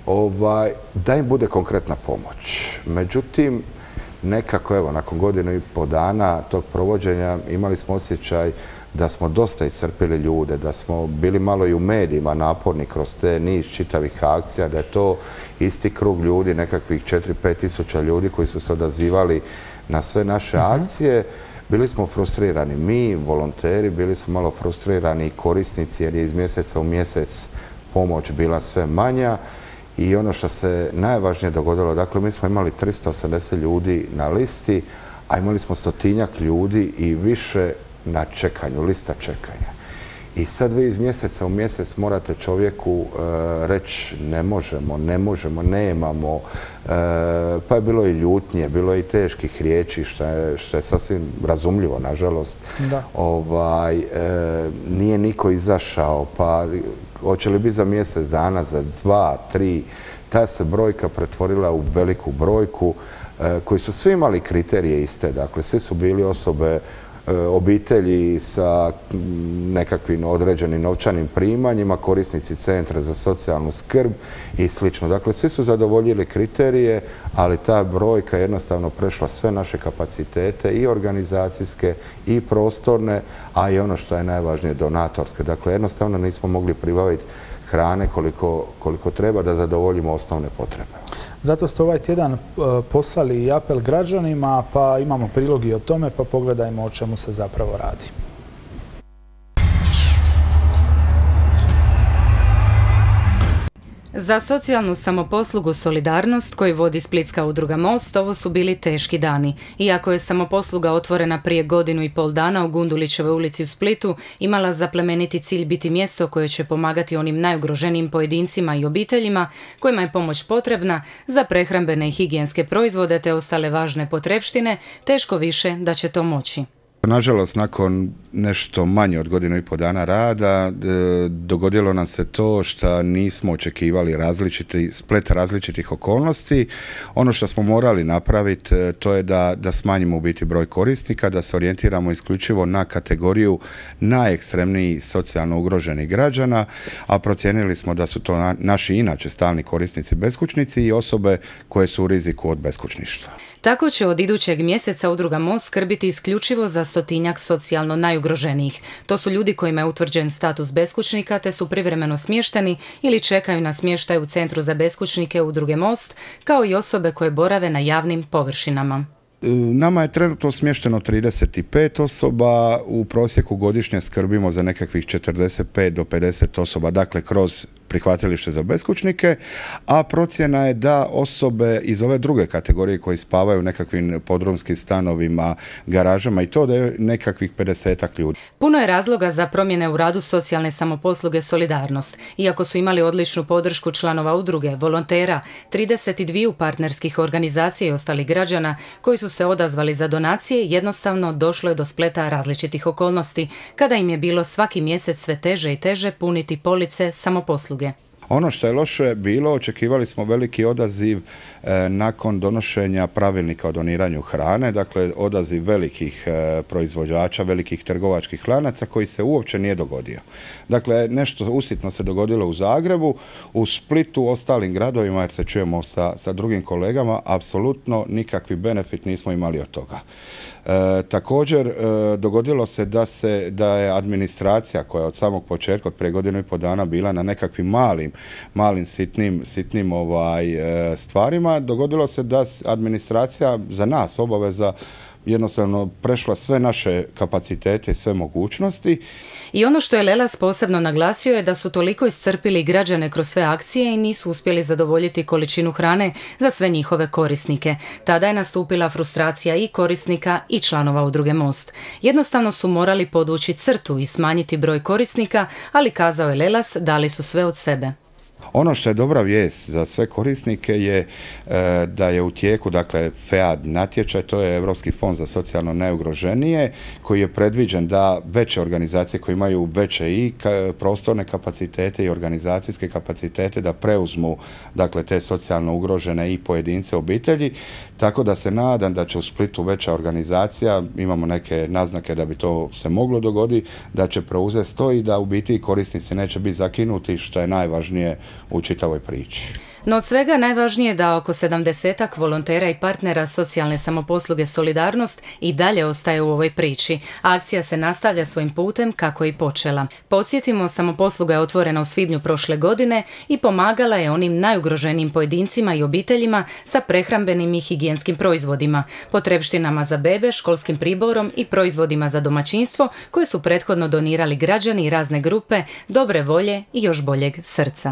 B: da im bude konkretna pomoć. Međutim, nekako, evo, nakon 1,5 dana tog provođenja imali smo osjećaj da smo dosta iscrpili ljude, da smo bili malo i u medijima naporni kroz te niz čitavih akcija, da je to isti krug ljudi, nekakvih 4-5 tisuća ljudi koji su se odazivali na sve naše akcije. Bili smo frustrirani, mi, volonteri, bili smo malo frustrirani i korisnici jer je iz mjeseca u mjesec pomoć bila sve manja. I ono što se najvažnije dogodilo, dakle, mi smo imali 380 ljudi na listi, a imali smo 100-tinjak ljudi i više na čekanju, lista čekanja. I sad vi iz mjeseca u mjesec morate čovjeku reći ne možemo, nemamo. Pa je bilo i ljutnje, bilo je i teških riječi, što je sasvim razumljivo, nažalost. Nije niko izašao, pa hoće li biti za mjesec dana, za 2, 3. Ta se brojka pretvorila u veliku brojku koji su svi imali kriterije iste. Dakle, svi su bili osobe, obitelji sa nekakvim određenim novčanim primanjima, korisnici centra za socijalnu skrb i slično. Dakle, svi su zadovoljili kriterije, ali ta brojka je jednostavno prešla sve naše kapacitete i organizacijske i prostorne, a i ono što je najvažnije, donatorske. Dakle, jednostavno nismo mogli pribaviti hrane koliko treba da zadovoljimo osnovne potrebe.
A: Zato ste ovaj tjedan poslali i apel građanima, pa imamo prilog i o tome, pa pogledajmo o čemu se zapravo radi.
G: Za socijalnu samoposlugu Solidarnost koji vodi Splitska udruga Most, ovo su bili teški dani. Iako je samoposluga otvorena prije 1,5 dana u Gundulićevoj ulici u Splitu, imala za plemeniti cilj biti mjesto koje će pomagati onim najugroženijim pojedincima i obiteljima kojima je pomoć potrebna za prehrambene i higijenske proizvode te ostale važne potrepštine, teško više da će to moći.
E: Nažalost, nakon nešto manje od 1,5 dana rada, dogodilo nam se to što nismo očekivali splet različitih okolnosti. Ono što smo morali napraviti, to je da smanjimo u biti broj korisnika, da se orijentiramo isključivo na kategoriju najekstremnijih socijalno ugroženih građana, a procijenili smo da su to naši inače stalni korisnici beskućnici i osobe koje su u riziku od beskućništva.
G: Tako će od idućeg mjeseca udruga Most skrbiti isključivo za 100-tinjak socijalno najugroženijih. To su ljudi kojima je utvrđen status beskućnika te su privremeno smješteni ili čekaju na smještaj u Centru za beskućnike udruge Most, kao i osobe koje borave na javnim površinama.
E: Nama je trenutno smješteno 35 osoba, u prosjeku godišnje skrbimo za nekakvih 45 do 50 osoba, dakle kroz prihvatilište za beskućnike, a procjena je da osobe iz ove druge kategorije koji spavaju u nekakvim podrumskim stanovima, garažama i to da je nekakvih 50-ak ljudi.
G: Puno je razloga za promjene u radu socijalne samoposluge Solidarnost. Iako su imali odličnu podršku članova udruge, volontera, 32 partnerskih organizacija i ostalih građana koji su se odazvali za donacije, jednostavno došlo je do spleta različitih okolnosti, kada im je bilo svaki mjesec sve teže i teže puniti police samoposluge.
E: Ono što je loše bilo, očekivali smo veliki odaziv nakon donošenja pravilnika o doniranju hrane, dakle odaziv velikih proizvođača, velikih trgovačkih lanaca koji se uopće nije dogodio. Dakle, nešto usitno se dogodilo u Zagrebu, u Splitu, ostalim gradovima, jer se čujemo sa drugim kolegama, apsolutno nikakvi benefit nismo imali od toga. Također, dogodilo se da je administracija koja od samog početka, od prije 1,5 dana bila na nekakvim malim sitnim stvarima, dogodilo se da administracija za nas obaveza jednostavno prešla sve naše kapacitete i sve mogućnosti.
G: I ono što je Lelas posebno naglasio je da su toliko iscrpili građane kroz sve akcije i nisu uspjeli zadovoljiti količinu hrane za sve njihove korisnike. Tada je nastupila frustracija i korisnika i članova udruge Most. Jednostavno su morali podvući crtu i smanjiti broj korisnika, ali kazao je Lelas, dali su sve od sebe.
E: Ono što je dobra vijest za sve korisnike je da je u tijeku, dakle, FEAD natječaj, to je Europski fond za socijalno najugroženije, koji je predviđen da veće organizacije koje imaju veće i prostorne kapacitete i organizacijske kapacitete da preuzmu, dakle, te socijalno ugrožene i pojedince obitelji, tako da se nadam da će u Splitu veća organizacija, imamo neke naznake da bi to se moglo dogoditi, da će preuzeti to i da u biti korisnici neće biti zakinuti, što je najvažnije u čitavoj priči.
G: No od svega najvažnije je da oko 70-ak volontera i partnera socijalne samoposluge Solidarnost i dalje ostaje u ovoj priči. Akcija se nastavlja svojim putem kako je i počela. Podsjetimo, samoposluga je otvorena u svibnju prošle godine i pomagala je onim najugroženijim pojedincima i obiteljima sa prehrambenim i higijenskim proizvodima, potrepštinama za bebe, školskim priborom i proizvodima za domaćinstvo koje su prethodno donirali građani i razne grupe dobre volje i još boljeg srca.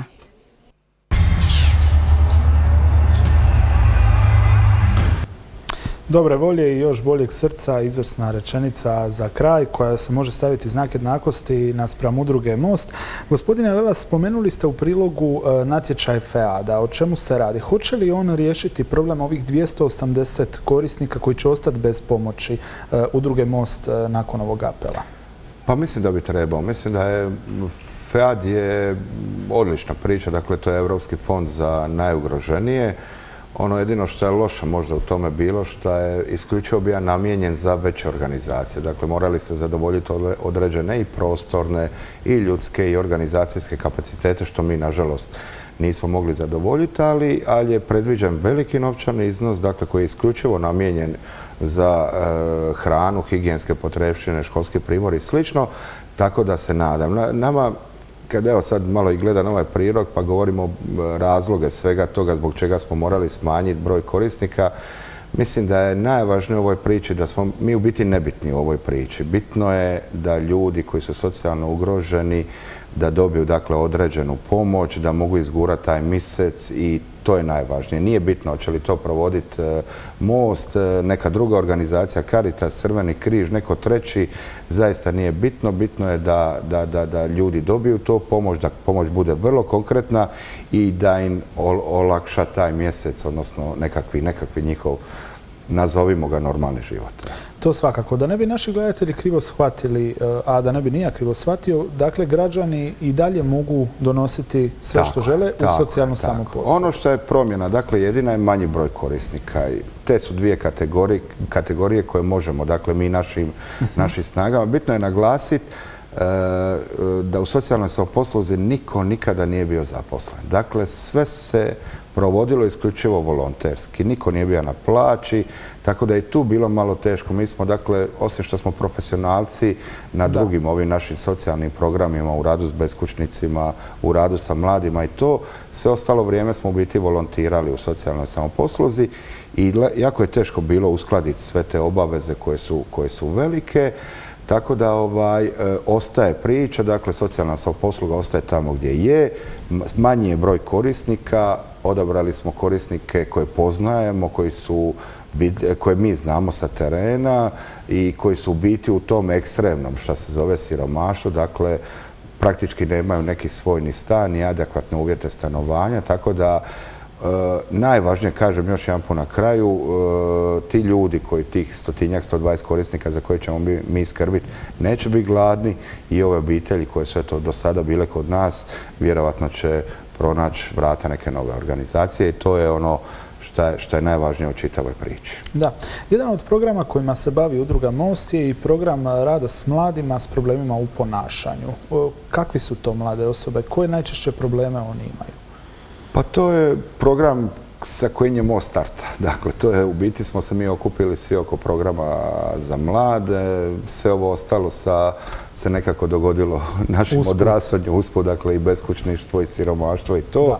A: Dobre volje i još boljeg srca, izvrsna rečenica za kraj koja se može staviti znak jednakosti naspram udruge Most. Gospodine Lelas, spomenuli ste u prilogu natječaj FEAD-a. O čemu se radi? Hoće li on riješiti problem ovih 280 korisnika koji će ostati bez pomoći udruge Most nakon ovog apela?
B: Pa mislim da bi trebao. Mislim da je FEAD je odlična priča, dakle to je Europski fond za najugroženije. Ono jedino što je loše možda u tome bilo što je isključivo bio namijenjen za veće organizacije. Dakle, morali ste zadovoljiti određene i prostorne i ljudske i organizacijske kapacitete, što mi nažalost nismo mogli zadovoljiti, ali je predviđen veliki novčani iznos, dakle koji je isključivo namijenjen za hranu, higijenske potrepštine, školski pribor i slično, tako da se nadam. Nama, kad evo sad malo i gledam ovaj prilog pa govorimo razloge svega toga zbog čega smo morali smanjiti broj korisnika, mislim da je najvažnije u ovoj priči da smo mi u biti nebitni u ovoj priči. Bitno je da ljudi koji su socijalno ugroženi da dobiju dakle određenu pomoć, da mogu izgurati taj mjesec i to je najvažnije. Nije bitno hoće li to provoditi Most, neka druga organizacija, Caritas, Crveni križ, neko treći, zaista nije bitno. Bitno je da ljudi dobiju to pomoć, da pomoć bude vrlo konkretna i da im olakša taj mjesec, odnosno nekakvi njihov, nazovimo ga, normalni život.
A: To svakako. Da ne bi naši gledatelji krivo shvatili, a da ne bi ni ja krivo shvatio, dakle, građani i dalje mogu donositi sve što žele u socijalnu samoposlugu.
B: Ono što je promjena, dakle, jedina je manji broj korisnika. Te su dvije kategorije koje možemo, dakle, mi našim snagama. Bitno je naglasiti da u socijalnoj samoposluzi niko nikada nije bio zaposlen. Dakle, sve se provodilo isključivo volonterski. Niko nije bio na plaći, tako da je tu bilo malo teško. Mi smo, dakle, osim što smo profesionalci na drugim ovim našim socijalnim programima, u radu s beskućnicima, u radu sa mladima i to, sve ostalo vrijeme smo u biti volontirali u socijalnoj samoposluzi i jako je teško bilo uskladiti sve te obaveze koje su velike. Tako da ostaje priča, dakle socijalna samoposluga ostaje tamo gdje je, manji je broj korisnika, odabrali smo korisnike koje poznajemo, koje mi znamo sa terena i koji su u biti u tom ekstremnom, što se zove siromaštvo, dakle praktički nemaju neki svoj ni stan, ni adekvatne uvjete stanovanja, tako da najvažnije, kažem još jedan put na kraju, ti ljudi koji tih 100-120 korisnika za koje ćemo mi skrbiti neće biti gladni i ove obitelji koje su do sada bile kod nas vjerojatno će pronaći vrata neke nove organizacije i to je ono što je najvažnije u čitavoj priči.
A: Da. Jedan od programa kojima se bavi udruga Most je i program rada s mladima s problemima u ponašanju. Kakvi su to mlade osobe? Koje najčešće probleme oni imaju?
B: Pa to je program sa kojim je Most starta. Dakle, to je, u biti smo se mi okupili svi oko programa za mlade. Sve ovo ostalo se nekako dogodilo našim odrastanju usput, dakle i beskućništvo i siromaštvo i to.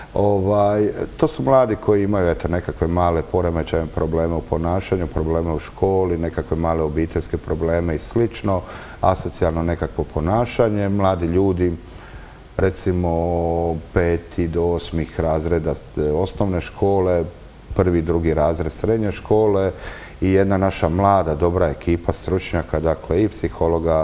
B: To su mladi koji imaju nekakve male poremećaje, probleme u ponašanju, probleme u školi, nekakve male obiteljske probleme i slično, asocijalno nekakvo ponašanje. Mladi ljudi, recimo 5. do 8. razreda osnovne škole, 1. i 2. razred srednje škole i jedna naša mlada, dobra ekipa stručnjaka, dakle i psihologa,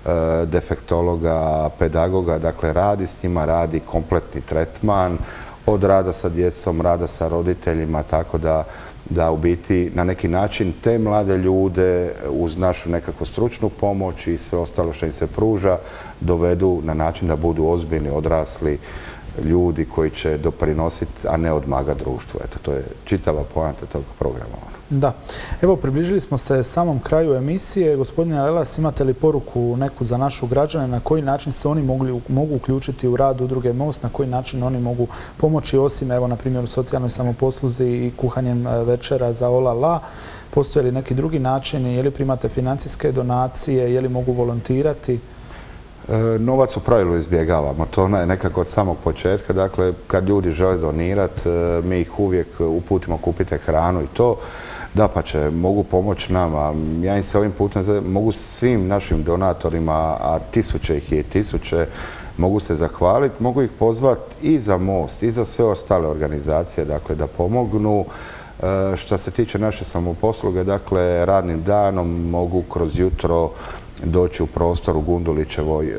B: defektologa, pedagoga, dakle radi s njima, radi kompletni tretman od rada sa djecom, rada sa roditeljima, tako da u biti na neki način te mlade ljude uz našu nekakvu stručnu pomoć i sve ostalo što im se pruža dovedu na način da budu ozbiljni, odrasli ljudi koji će doprinositi, a ne odmagati društvu. Eto, to je čitava poanta tog programa.
A: Da. Evo, približili smo se samom kraju emisije. Gospodine Lelas, imate li poruku neku za našu građane, na koji način se oni mogu uključiti u rad udruge Most, na koji način oni mogu pomoći, osim, evo, na primjer, u socijalnoj samoposluzi i kuhanjem večera za Olala? Postoje li neki drugi načini? Je li primate financijske donacije? Je li mogu volontirati?
B: Novac u pravilu izbjegavamo. To je nekako od samog početka. Dakle, kad ljudi žele donirati, mi ih uvijek uputimo kupite hranu i to. Dapače, mogu pomoći nama. Ja im se ovim putem mogu svim našim donatorima, a tisuće ih je tisuće, mogu se zahvaliti, mogu ih pozvati i za Most i za sve ostale organizacije, dakle, da pomognu. Što se tiče naše samoposluge, dakle, radnim danom mogu kroz jutro doći u prostor u Gundulićevoj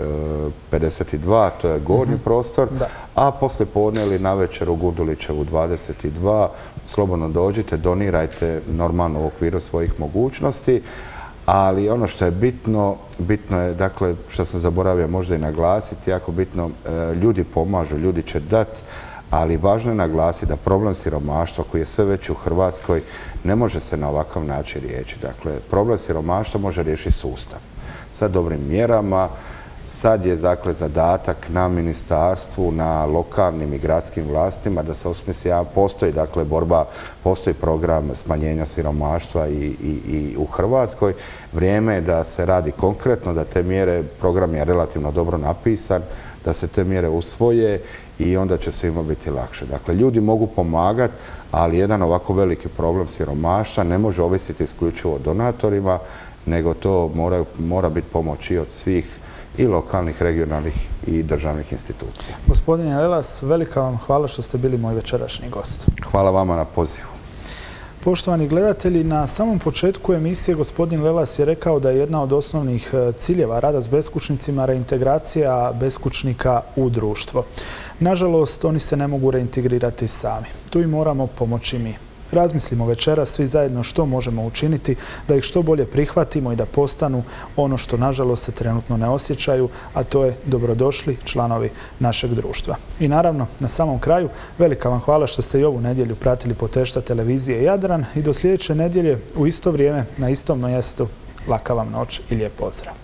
B: 52, to je gornji prostor, a poslije podne ili navečer u Gundulićevu 22, slobodno dođite, donirajte normalno u okviru svojih mogućnosti, ali ono što je bitno je, dakle, što sam zaboravio možda i naglasiti, jako bitno, ljudi pomažu, ljudi će dati, ali važno je naglasiti da problem siromaštva koji je sve veći u Hrvatskoj ne može se na ovakav način riješiti. Dakle, problem siromaštva može riješiti sustav sa dobrim mjerama. Sad je, dakle, zadatak na ministarstvu, na lokalnim i gradskim vlastima da se osmisli, postoji, dakle, borba, postoji program smanjenja siromaštva i u Hrvatskoj. Vrijeme je da se radi konkretno, da te mjere, program je relativno dobro napisan, da se te mjere usvoje i onda će svima biti lakše. Dakle, ljudi mogu pomagati, ali jedan ovako veliki problem siromaštva ne može ovisiti isključivo o donatorima, nego to mora biti pomoć i od svih i lokalnih, regionalnih i državnih institucija.
A: Gospodine Lelas, velika vam hvala što ste bili moj večerašnji gost.
B: Hvala vama na pozivu.
A: Poštovani gledatelji, na samom početku emisije gospodin Lelas je rekao da je jedna od osnovnih ciljeva rada s beskućnicima reintegracija beskućnika u društvo. Nažalost, oni se ne mogu reintegrirati sami. Tu im moramo pomoći mi. Razmislimo večeras svi zajedno što možemo učiniti da ih što bolje prihvatimo i da postanu ono što nažalost se trenutno ne osjećaju, a to je dobrodošli članovi našeg društva. I naravno, na samom kraju, velika vam hvala što ste i ovu nedjelju pratili Potešta televizije Jadran i do sljedeće nedjelje u isto vrijeme na istom mjestu. Laka vam noć i lijep pozdrav.